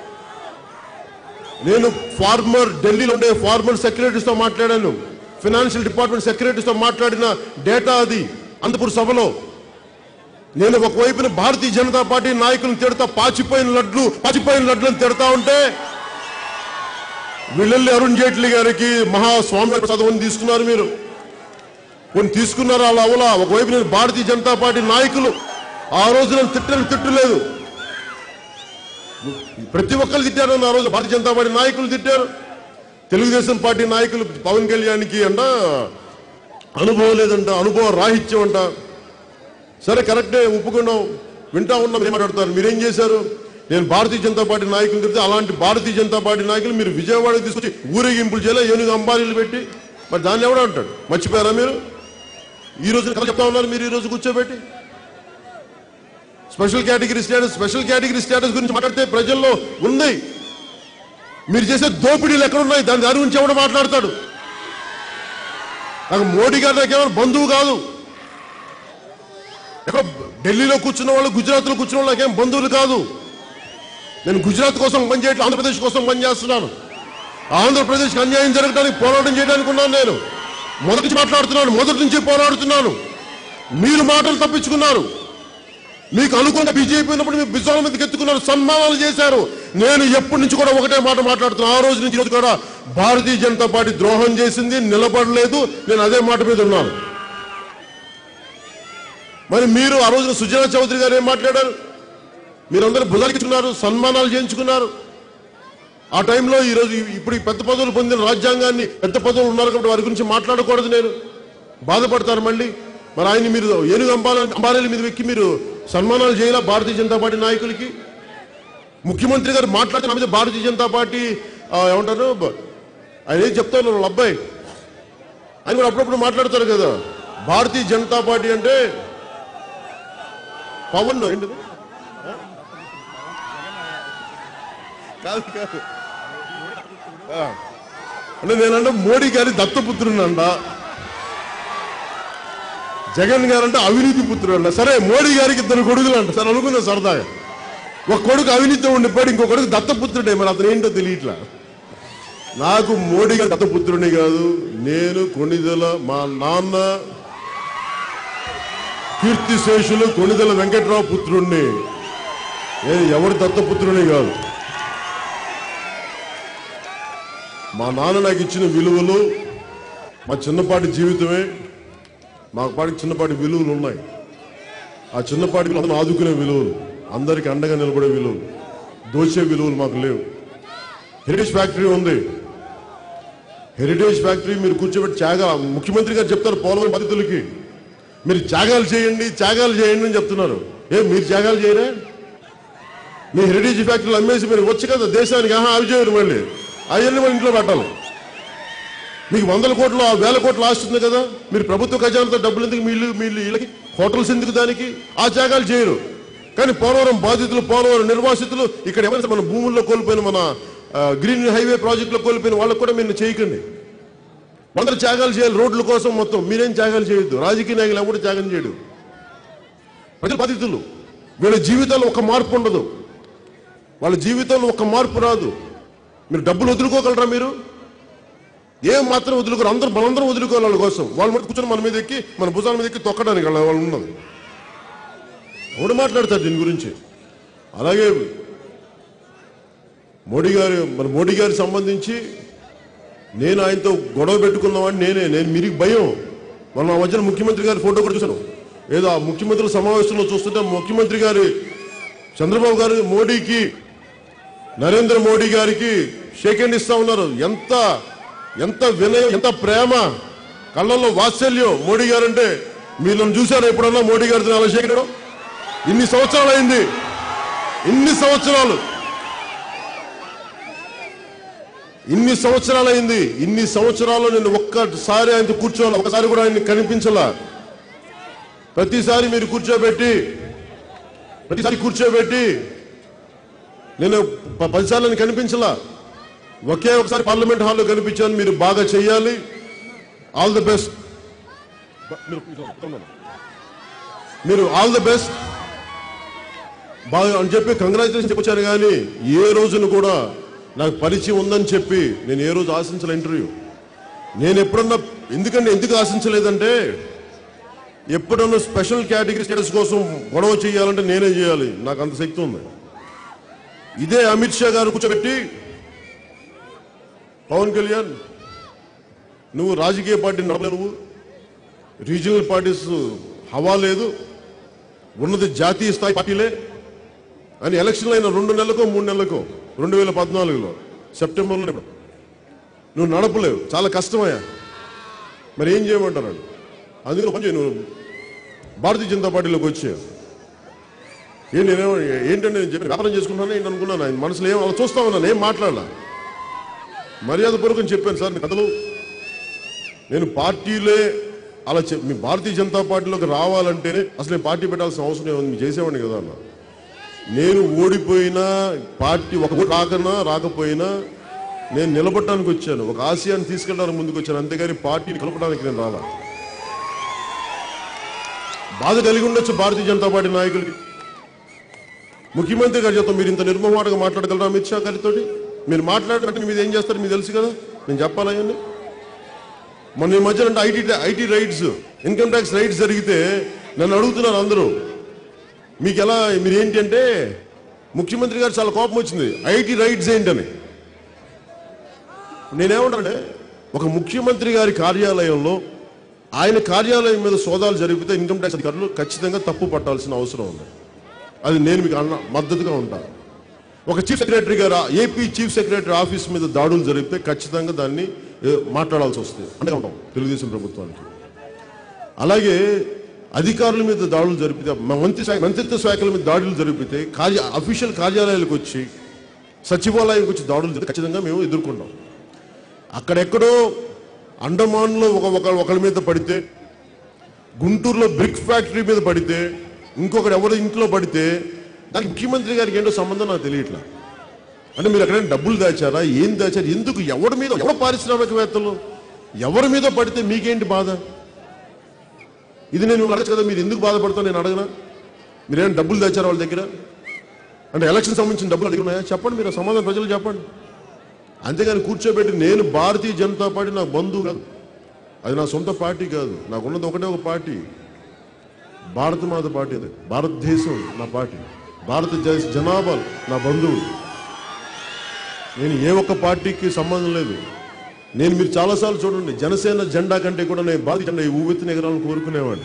నేను ఢిల్లీలో ఉండే ఫార్మర్ సెక్రటరీస్తో మాట్లాడాను, ఫైనాన్షియల్ డిపార్ట్మెంట్ సెక్రటరీస్తో మాట్లాడిన డేటా అది అనంతపురం సభలో. నేను ఒకవైపున భారతీయ జనతా పార్టీ నాయకులను తిడతా, పాచిపోయిన లడ్లను తిడతా ఉంటే వీళ్ళెళ్ళి అరుణ్ జైట్లీ గారికి మహాస్వామి చదవని తీసుకున్నారు. మీరు కొన్ని తీసుకున్నారు, అలా అవలా. ఒకవైపు నేను భారతీయ జనతా పార్టీ నాయకులు ఆ రోజు నేను తిట్టలేదు, ప్రతి ఒక్కరు తిట్టారు. ఆ రోజు భారతీయ జనతా పార్టీ నాయకులు తిట్టారు. తెలుగుదేశం పార్టీ నాయకులు పవన్ కళ్యాణ్కి అంట అనుభవం లేదంట, అనుభవం రాహిత్యం అంట. సరే కరెక్టే, ఒప్పుకున్నాం, వింటా ఉన్నాం, ఏం మాట్లాడతారు. మీరేం చేశారు? నేను భారతీయ జనతా పార్టీ నాయకులు చెప్తే అలాంటి భారతీయ జనతా పార్టీ నాయకులు మీరు విజయవాడకి తీసుకొచ్చి ఊరేగింపులు చేయాలి, ఏనుగు అంబారీలు పెట్టి. మరి దాన్ని ఎవడో అంటాడు? మర్చిపోయారా మీరు? ఈ రోజు కథ చెప్తా ఉన్నారు మీరు, ఈ రోజు కూర్చోబెట్టి స్పెషల్ కేటగిరీ స్టేటస్ గురించి మాట్లాడితే ప్రజల్లో ఉంది. మీరు చేసే దోపిడీలు ఎక్కడున్నాయి దాని గురించి ఎవడో మాట్లాడతాడు. నాకు మోడీ గారి నాకేమైనా బంధువు కాదు. ఎక్కడ ఢిల్లీలో కూర్చున్న వాళ్ళు, గుజరాత్లో కూర్చున్న వాళ్ళు నాకేం బంధువులు కాదు. నేను గుజరాత్ కోసం పనిచేయట్లేదు, ఆంధ్రప్రదేశ్ కోసం పనిచేస్తున్నాను. ఆంధ్రప్రదేశ్కి అన్యాయం జరగడానికి పోరాటం చేయడానికి ఉన్నాను. నేను మొదటి నుంచి పోరాడుతున్నాను. మీరు మాటలు తప్పించుకున్నారు. మీకు అనుకున్న బీజేపీ ఉన్నప్పుడు మీరు బిజాల మీదకి ఎత్తుకున్నారు, సన్మానాలు చేశారు. నేను ఎప్పటి నుంచి కూడా ఒకటే మాట మాట్లాడుతున్నాను. ఆ రోజు నుంచి రోజు కూడా భారతీయ జనతా పార్టీ ద్రోహం చేసింది, నిలబడలేదు. నేను అదే మాట మీద ఉన్నాను. మరి మీరు ఆ రోజున సుజనా చౌదరి గారు ఏం మాట్లాడారు? మీరందరూ భుజాలించుకున్నారు, సన్మానాలు చేయించుకున్నారు. ఆ టైంలో ఈరోజు ఇప్పుడు ఈ పెద్ద పదవులు పొందిన రాజ్యాంగాన్ని పెద్ద పదవులు ఉన్నారు కాబట్టి వారి గురించి మాట్లాడకూడదు. నేను బాధపడతారు మళ్ళీ. మరి ఆయన మీరు ఏనుగు అంబారీల మీద వెక్కి మీరు సన్మానాలు చేయాలా భారతీయ జనతా పార్టీ నాయకులకి? ముఖ్యమంత్రి గారు మాట్లాడుతున్న మీద భారతీయ జనతా పార్టీ ఏమంటారు, ఆయన ఏం చెప్తారు వాళ్ళ అబ్బాయి, ఆయన కూడా అప్పుడప్పుడు మాట్లాడతారు కదా. భారతీయ జనతా పార్టీ అంటే పవన్ ఏంటిది కాదు కాదు అంటే నేనంటే మోడీ గారి దత్తపుత్రునంట, జగన్ గారంటే అవినీతి పుత్రుడు అంట. సరే మోడీ గారికి 2 కొడుకులు అంట. సరే అనుకుందా సరదాగా. ఒక కొడుకు అవినీతితో ఉండిపోయాడు, ఇంకో కొడుకు దత్తపుత్రుడే. మరి అతను ఏంటో తెలియట్లా. నాకు మోడీ గారి దత్తపుత్రుడిని కాదు, నేను కొణిదెల మా నాన్న కీర్తిశేషులు కొణిదెల వెంకట్రావు పుత్రుణ్ణి. నేను ఎవరి దత్తపుత్రుని కాదు. మా నాన్న నాకు ఇచ్చిన విలువలు, మా చిన్నపాటి జీవితమే, మా పాటికి చిన్నపాటి విలువలు ఉన్నాయి. ఆ చిన్నపాటి విలువలు ఆదుకునే విలువలు, అందరికి అండగా నిలబడే విలువలు, దోచే విలువలు మాకు లేవు. హెరిటేజ్ ఫ్యాక్టరీ ఉంది. హెరిటేజ్ ఫ్యాక్టరీ మీరు కూర్చోబెట్టి ముఖ్యమంత్రి గారు చెప్తారు పోలవరం బాధితులకి మీరు త్యాగాలు చేయండి అని చెప్తున్నారు. మీరు త్యాగాలు చేయరా? మీ హెరిటేజ్ ఫ్యాక్టరీలు అమ్మేసి మీరు వచ్చి కదా దేశానికి అవి చేయరు, మళ్ళీ అవన్నీ మన ఇంట్లో పెట్టాలి. మీకు 100 కోట్లు 1000 కోట్లు ఆస్తుంది కదా, మీరు ప్రభుత్వ ఖజానాతో డబ్బులు ఎందుకు వీళ్ళకి హోటల్స్ ఎందుకు? దానికి ఆ త్యాగాలు చేయరు. కానీ పోలవరం బాధితులు, పోలవరం నిర్వాసితులు, ఇక్కడ ఎవరైనా మన భూముల్లో కోల్పోయిన, మన గ్రీన్ హైవే ప్రాజెక్టులో కోల్పోయిన వాళ్ళకు కూడా మీరు చేయకండి. అందరూ త్యాగాలు చేయాలి రోడ్ల కోసం. మొత్తం మీరేం త్యాగాలు చేయొద్దు. రాజకీయ నాయకులు ఎవరు త్యాగం చేయడు. ప్రజల బాధితులు, వీళ్ళ జీవితాల్లో ఒక మార్పు ఉండదు, వాళ్ళ జీవితంలో ఒక మార్పు రాదు. మీరు డబ్బులు వదులుకోగలరా? మీరు ఏం మాత్రం వదులుకోరు. మనందరం వదులుకోవాలి వాళ్ళ కోసం. వాళ్ళు మటు కూర్చొని మన మీద ఎక్కి, మన భుజాల మీద ఎక్కి తొక్కడానికి వాళ్ళు ఉన్నది. ఎవడు మాట్లాడతారు దీని గురించి? అలాగే మోడీ గారికి సంబంధించి నేను ఆయనతో గొడవ పెట్టుకున్నామని నేను మీకు భయం. మన మధ్యన ముఖ్యమంత్రి గారి ఫోటో కూడా చూశాను. ఏదో ఆ ముఖ్యమంత్రుల సమావేశంలో చూస్తుంటే ముఖ్యమంత్రి గారు చంద్రబాబు గారు నరేంద్ర మోడీ గారికి షేక్ హ్యాండ్ ఇస్తా ఉన్నారు. ఎంత వినయం, ఎంత ప్రేమ, కళ్ళల్లో వాత్సల్యం మోడీ గారు అంటే. మీరు నన్ను చూశారు ఎప్పుడన్నా మోడీ గారితో అలా షేక్ హ్యాండ్? ఇన్ని సంవత్సరాలు అయింది, ఇన్ని సంవత్సరాలు నేను ఒక్కసారి ఆయనతో కూర్చోవాలి, ఒకసారి కూడా ఆయన కనిపించాలా. ప్రతిసారి మీరు కూర్చోబెట్టి నేను 10 సార్లు కనిపించలా. ఒకే ఒకసారి పార్లమెంట్ హాల్లో కనిపించాను. మీరు బాగా చెయ్యాలి, ఆల్ ది బెస్ట్, మీరు ఆల్ ది బెస్ట్ బాగా అని చెప్పి కంగ్రాచులేషన్ చెప్పొచ్చాను. కానీ ఏ రోజును కూడా నాకు పరిచయం ఉందని చెప్పి నేను ఏ రోజు ఆశించలే ఇంటర్వ్యూ. నేను ఎప్పుడన్నా ఎందుకు ఆశించలేదంటే, ఎప్పుడన్నా స్పెషల్ కేటగిరీ స్టేటస్ కోసం గొడవ చేయాలంటే నేనే చేయాలి, నాకు అంత శక్తి ఉంది. ఇదే అమిత్ షా గారు కూర్చోబెట్టి, పవన్ కళ్యాణ్ నువ్వు రాజకీయ పార్టీ నడపలేవు, రీజనల్ పార్టీస్ హవా లేదు, ఉన్నది జాతీయ స్థాయి పార్టీలే అని ఎలక్షన్లు అయిన 2 నెలలకో 3 నెలలకో 2014లో సెప్టెంబర్లో నువ్వు నడపలేవు, చాలా కష్టమయ్యా. మరి ఏం చేయమంటారు? అందుకని కొంచెం నువ్వు భారతీయ జనతా పార్టీలోకి వచ్చా. ఏంటంటే నేను చెప్పి వ్యాపారం చేసుకుంటాను ఏంటి అనుకున్నాను. ఆయన మనసులో ఏం అలా చూస్తా ఉన్నాను, ఏం మాట్లాడాల. మర్యాద పూర్వకం చెప్పాను, సార్ మీ కథలు నేను పార్టీలే అలా మీ భారతీయ జనతా పార్టీలోకి రావాలంటేనే అసలు నేను పార్టీ పెట్టాల్సిన అవసరం ఏముంది, మీరు చేసేవాడిని కదా అన్న. నేను ఓడిపోయినా పార్టీ ఒక రాకపోయినా నేను నిలబడటానికి వచ్చాను, ఒక ఆశయాన్ని తీసుకెళ్ళడానికి ముందుకు వచ్చాను, అంతేగాని పార్టీని కలపడానికి నేను రాలా. బాధ కలిగి ఉండొచ్చు భారతీయ జనతా పార్టీ నాయకులకి. ముఖ్యమంత్రి గారి చేత మీరు ఇంత నిర్మమాటంగా మాట్లాడగలరా అమిత్ షా గారితో? మీరు మాట్లాడాలంటే మీరు ఏం చేస్తారు మీకు తెలుసు కదా, నేను చెప్పాలని. మొన్న ఈ మధ్యన అంటే IT raids, income tax raids జరిగితే నన్ను అడుగుతున్నారు అందరూ, మీకు ఎలా, మీరు ఏంటి అంటే ముఖ్యమంత్రి గారు చాలా కోపం వచ్చింది, ఐటీ రైట్స్ ఏంటని. నేనేమంటానంటే ఒక ముఖ్యమంత్రి గారి కార్యాలయంలో ఆయన కార్యాలయం మీద సోదాలు జరిపితే ఇన్కమ్ ట్యాక్స్ అధికారులు ఖచ్చితంగా తప్పు పట్టాల్సిన అవసరం ఉంది. అది నేను మీకు మద్దతుగా ఉంటాను. ఒక చీఫ్ సెక్రటరీ గారు ఏపీ చీఫ్ సెక్రటరీ ఆఫీస్ మీద దాడులు జరిగితే ఖచ్చితంగా దాన్ని మాట్లాడాల్సి వస్తుంది అంటే ఉంటాం తెలుగుదేశం ప్రభుత్వానికి. అలాగే అధికారుల మీద దాడులు జరిపితే, మంత్రిత్వ శాఖల మీద దాడులు జరిపితే అఫీషియల్ కార్యాలయాలకు వచ్చి సచివాలయానికి వచ్చి దాడులు జరిగితే ఖచ్చితంగా మేము ఎదుర్కొంటాం. అక్కడెక్కడో అండమాన్లో ఒకళ్ళ మీద పడితే, గుంటూరులో బ్రిక్ ఫ్యాక్టరీ మీద పడితే, ఇంకొకటి ఎవరో ఇంట్లో పడితే దానికి ముఖ్యమంత్రి గారికి ఏంటో సంబంధం నాకు తెలియట్లా. అంటే మీరు ఎక్కడైనా డబ్బులు దాచారా, ఏం దాచారు, ఎందుకు, ఎవరి మీద, ఎవరు పారిశ్రామికవేత్తలు ఎవరి మీద పడితే మీకేంటి బాధ? ఇది నేను అడగచ్చు కదా, మీరు ఎందుకు బాధపడతాను నేను అడగనా? మీరేమైనా డబ్బులు దాచారా వాళ్ళ దగ్గర? అంటే ఎలక్షన్ సంబంధించిన డబ్బులు అడిగినాయా? చెప్పండి, మీరు సమాధానం ప్రజలు చెప్పండి. అంతేగాని కూర్చోబెట్టి నేను భారతీయ జనతా పార్టీ నాకు బంధువు కాదు, అది నా సొంత పార్టీ కాదు, నాకున్నది ఒకటే ఒక పార్టీ, భారత మాత పార్టీ. అది భారతదేశం నా పార్టీ, భారతదేశ జనాభా నా బంధువులు. నేను ఏ ఒక్క పార్టీకి సంబంధం లేదు. నేను మీరు చాలాసార్లు చూడండి, జనసేన జెండా కంటే కూడా నేను భారతీయ జెండా ఈ ఊవెత్తిన ఎగరాలను కోరుకునేవాడిని.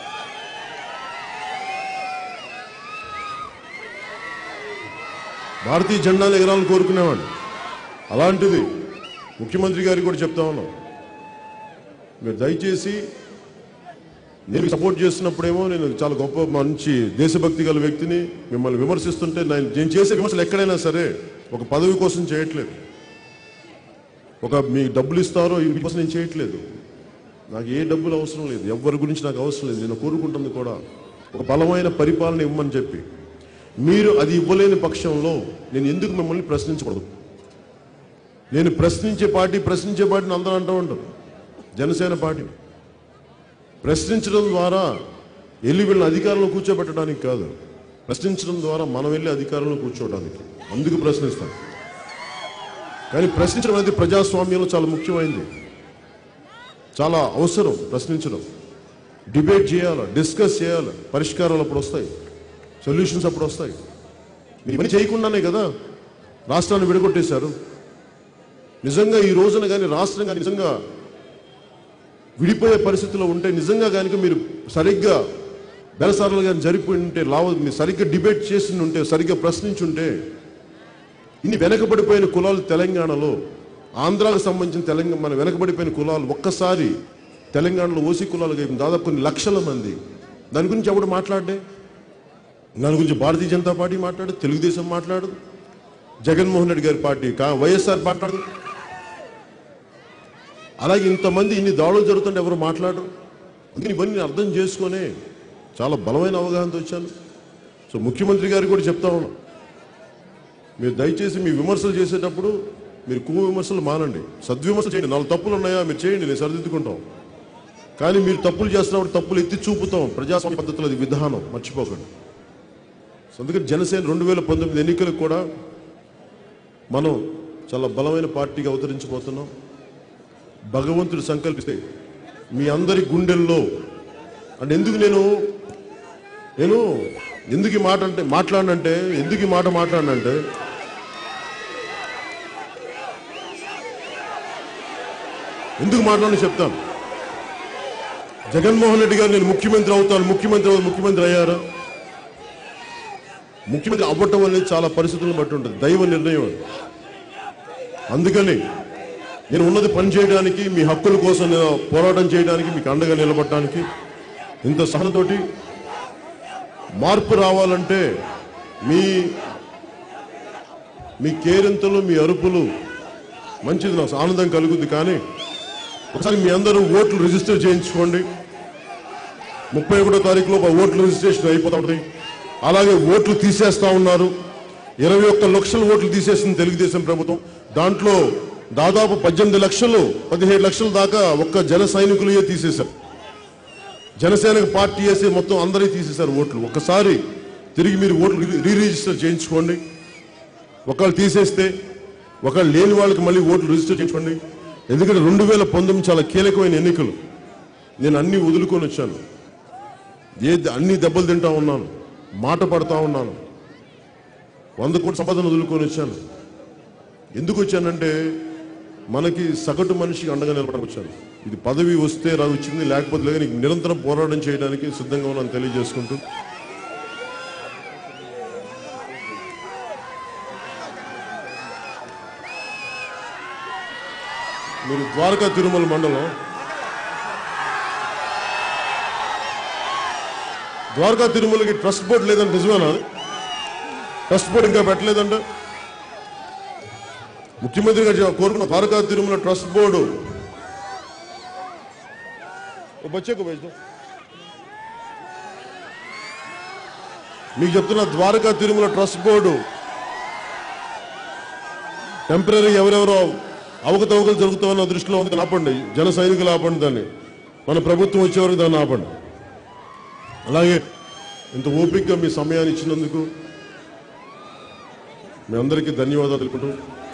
భారతీయ జెండాను ఎగరాలను కోరుకునేవాడిని. అలాంటిది ముఖ్యమంత్రి గారికి కూడా చెప్తా ఉన్నాం, మీరు దయచేసి నేను సపోర్ట్ చేస్తున్నప్పుడేమో నేను చాలా గొప్ప మంచి దేశభక్తి గల వ్యక్తిని, మిమ్మల్ని విమర్శిస్తుంటే నేను చేసే విమర్శలు ఎక్కడైనా సరే ఒక పదవి కోసం చేయట్లేదు, ఒక మీ డబ్బులు ఇస్తారో ఈ కోసం నేను చేయట్లేదు. నాకు ఏ డబ్బులు అవసరం లేదు, ఎవరి గురించి నాకు అవసరం లేదు. నేను కోరుకుంటుంది కూడా ఒక బలమైన పరిపాలన ఇవ్వమని చెప్పి. మీరు అది ఇవ్వలేని పక్షంలో నేను ఎందుకు మిమ్మల్ని ప్రశ్నించకూడదు? నేను ప్రశ్నించే పార్టీని అందరూ అంటూ ఉంటారు, జనసేన పార్టీ. ప్రశ్నించడం ద్వారా వెళ్ళి వీళ్ళని అధికారంలో కూర్చోబెట్టడానికి కాదు, ప్రశ్నించడం ద్వారా మనం వెళ్ళి అధికారంలో కూర్చోవడానికి, అందుకు ప్రశ్నిస్తాం. కానీ ప్రశ్నించడం అనేది ప్రజాస్వామ్యంలో చాలా ముఖ్యమైనది, చాలా అవసరం. ప్రశ్నించడం, డిబేట్ చేయాలి, డిస్కస్ చేయాలి, పరిష్కారాలు అప్పుడు వస్తాయి, సొల్యూషన్స్ అప్పుడు వస్తాయి. మీరు ఇవన్నీ చేయకుండానే కదా రాష్ట్రాన్ని విడగొట్టేశారు. నిజంగా ఈ రోజున కానీ రాష్ట్రం కానీ నిజంగా విడిపోయే పరిస్థితిలో ఉంటే, నిజంగా కనుక మీరు సరిగ్గా బెరసార్లు కానీ జరిపోయి ఉంటే, మీరు సరిగ్గా డిబేట్ చేసి ఉంటే, సరిగ్గా ప్రశ్నించుంటే, ఇన్ని వెనకబడిపోయిన కులాలు తెలంగాణలో, ఆంధ్రాకు సంబంధించిన మన వెనకబడిపోయిన కులాలు ఒక్కసారి తెలంగాణలో ఓసీ కులాలు దాదాపు కొన్ని లక్షల మంది, దాని గురించి ఎవడు మాట్లాడే? దాని గురించి భారతీయ జనతా పార్టీ మాట్లాడదు, తెలుగుదేశం మాట్లాడదు, జగన్మోహన్ రెడ్డి గారి పార్టీ వైఎస్ఆర్ మాట్లాడదు. అలాగే ఇంతమంది ఇన్ని దాడులు జరుగుతుంటే ఎవరు మాట్లాడరు. అందుకని ఇవన్నీ అర్థం చేసుకునే చాలా బలమైన అవగాహనతో వచ్చాను. సో ముఖ్యమంత్రి గారికి కూడా చెప్తా ఉన్నాం, మీరు దయచేసి మీ విమర్శలు చేసేటప్పుడు మీరు విమర్శలు మానండి, సద్విమర్శలు చేయండి. 4 తప్పులు ఉన్నాయా మీరు చేయండి, నేను సరిదిద్దుకుంటాం. కానీ మీరు తప్పులు చేస్తున్నప్పుడు తప్పులు ఎత్తి చూపుతాం, ప్రజాస్వామ్య పద్ధతులు అది విధానం, మర్చిపోకండి. సో అందుకని జనసేన 2019 ఎన్నికలకు కూడా మనం చాలా బలమైన పార్టీగా అవతరించబోతున్నాం. భగవంతుడు సంకల్పిస్తే మీ అందరి గుండెల్లో, అంటే ఎందుకు నేను ఎందుకు ఈ మాట మాట్లాడినంటే ఎందుకు మాట్లాడని చెప్తాను. జగన్మోహన్ రెడ్డి గారు నేను ముఖ్యమంత్రి అవుతాను, ముఖ్యమంత్రి అయ్యారా? ముఖ్యమంత్రి అవ్వటం అనేది చాలా పరిస్థితులను బట్టి ఉంటుంది, దైవ నిర్ణయం. అందుకని నేను ఉన్నది పని చేయడానికి, మీ హక్కుల కోసం నేను పోరాటం చేయడానికి, మీకు అండగా నిలబడటానికి. ఇంత సహనతోటి మార్పు రావాలంటే మీ కేరింతలు, మీ అరుపులు మంచిది, నాకు ఆనందం కలుగుద్ది. కానీ ఒకసారి మీ అందరూ ఓట్లు రిజిస్టర్ చేయించుకోండి. 31వ తారీఖులో ఓట్లు రిజిస్ట్రేషన్ అయిపోతా ఉంటుంది. అలాగే ఓట్లు తీసేస్తా ఉన్నారు. 21 లక్షల ఓట్లు తీసేసింది తెలుగుదేశం ప్రభుత్వం. దాంట్లో దాదాపు 18 లక్షలు 17 లక్షల దాకా ఒక్క జన సైనికులే తీసేశారు. జనసేన పార్టీ వేసి మొత్తం అందరూ తీసేశారు ఓట్లు. ఒక్కసారి తిరిగి మీరు ఓట్లు రిజిస్టర్ చేయించుకోండి. ఒకళ్ళు తీసేస్తే ఒకళ్ళు లేని వాళ్ళకి మళ్ళీ ఓట్లు రిజిస్టర్ చేయించుకోండి. ఎందుకంటే 2019 చాలా కీలకమైన ఎన్నికలు. నేను అన్ని వదులుకొని వచ్చాను. అన్ని దెబ్బలు తింటా ఉన్నాను, మాట పడతా ఉన్నాను, 100 కోట్ల సంపదను వదులుకొని వచ్చాను. ఎందుకు వచ్చానంటే మనకి సగటు మనిషికి అండగా నిలబడడానికి వచ్చాను. ఇది పదవి వస్తే వచ్చింది, లేకపోతే లేదు. నీకు నిరంతరం పోరాటం చేయడానికి సిద్ధంగా ఉన్నాను తెలియజేసుకుంటూ, మీరు ద్వారకా తిరుమల మండలం, ద్వారకా తిరుమలకి ట్రస్ట్ బోర్డు లేదంటే నిజమేనా? ట్రస్ట్ బోర్డు ఇంకా పెట్టలేదంటే ముఖ్యమంత్రి గారు కోరుకున్న ద్వారకా తిరుమల ట్రస్ట్ బోర్డు మీకు చెప్తున్న ద్వారకా తిరుమల ట్రస్ట్ బోర్డు టెంపరీ ఎవరెవరో అవకతవకలు జరుగుతామన్న దృష్టిలో ఉంది. ఆపండి, జన సైనికులు ఆపండి, దాన్ని మన ప్రభుత్వం వచ్చేవరకు దాన్ని ఆపండి. అలాగే ఇంత ఓపికగా మీ సమయాన్ని ఇచ్చినందుకు మీ అందరికీ ధన్యవాదాలు తెలుపుకుంటూ,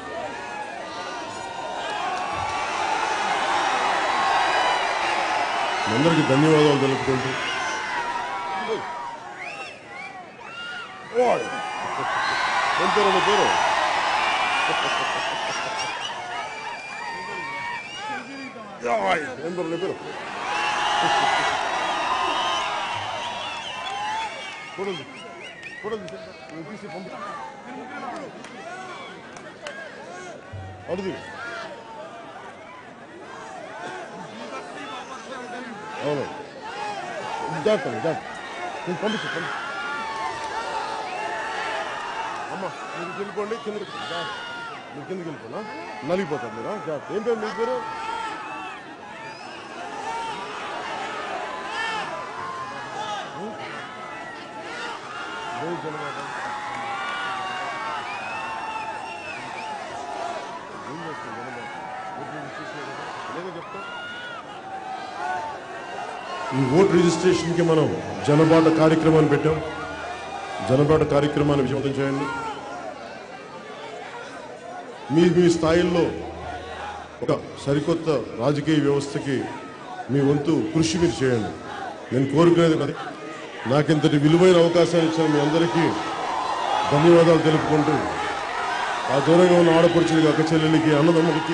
పేరు అడుగు. అవును, జాగ్రత్త నేను పంపించు. అమ్మ మీరు వెళ్ళిపోండి, కిందకి మీరు కిందకి వెళ్ళిపోనా, నలిగిపోతారు మీరు. జాగ్రత్త. ఏం పేరు మీ పేరు? ఈ ఓట్ రిజిస్ట్రేషన్కి మనం జనబాట కార్యక్రమాన్ని పెట్టాం. జనబాట కార్యక్రమాన్ని విజయవంతం చేయండి. మీ స్థాయిల్లో ఒక సరికొత్త రాజకీయ వ్యవస్థకి మీ వంతు కృషి మీరు చేయండి. నేను కోరుకునేది కదా, నాకింతటి విలువైన అవకాశాలు ఇచ్చిన మీ అందరికీ ధన్యవాదాలు తెలుపుకుంటూ, ఆ దూరంగా ఉన్న ఆడపడుచులకి, అక్క చెల్లెలకి, అన్నదమ్ములకి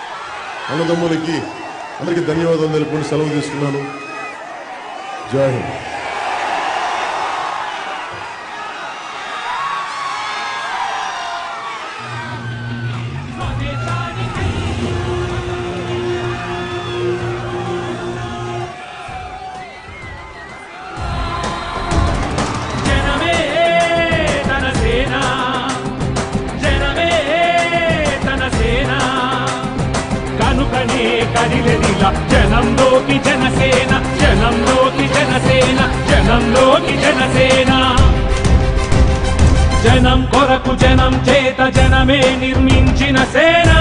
అందరికీ ధన్యవాదాలు తెలుపుకుంటూ సెలవు తీసుకున్నాను. జై హింద్. జనంలోకి జనసేన, జనంలోకి జనసేన, జనంలోకి జనసేన. జనం కొరకు జనం చేత జనమే నిర్మించిన సేన.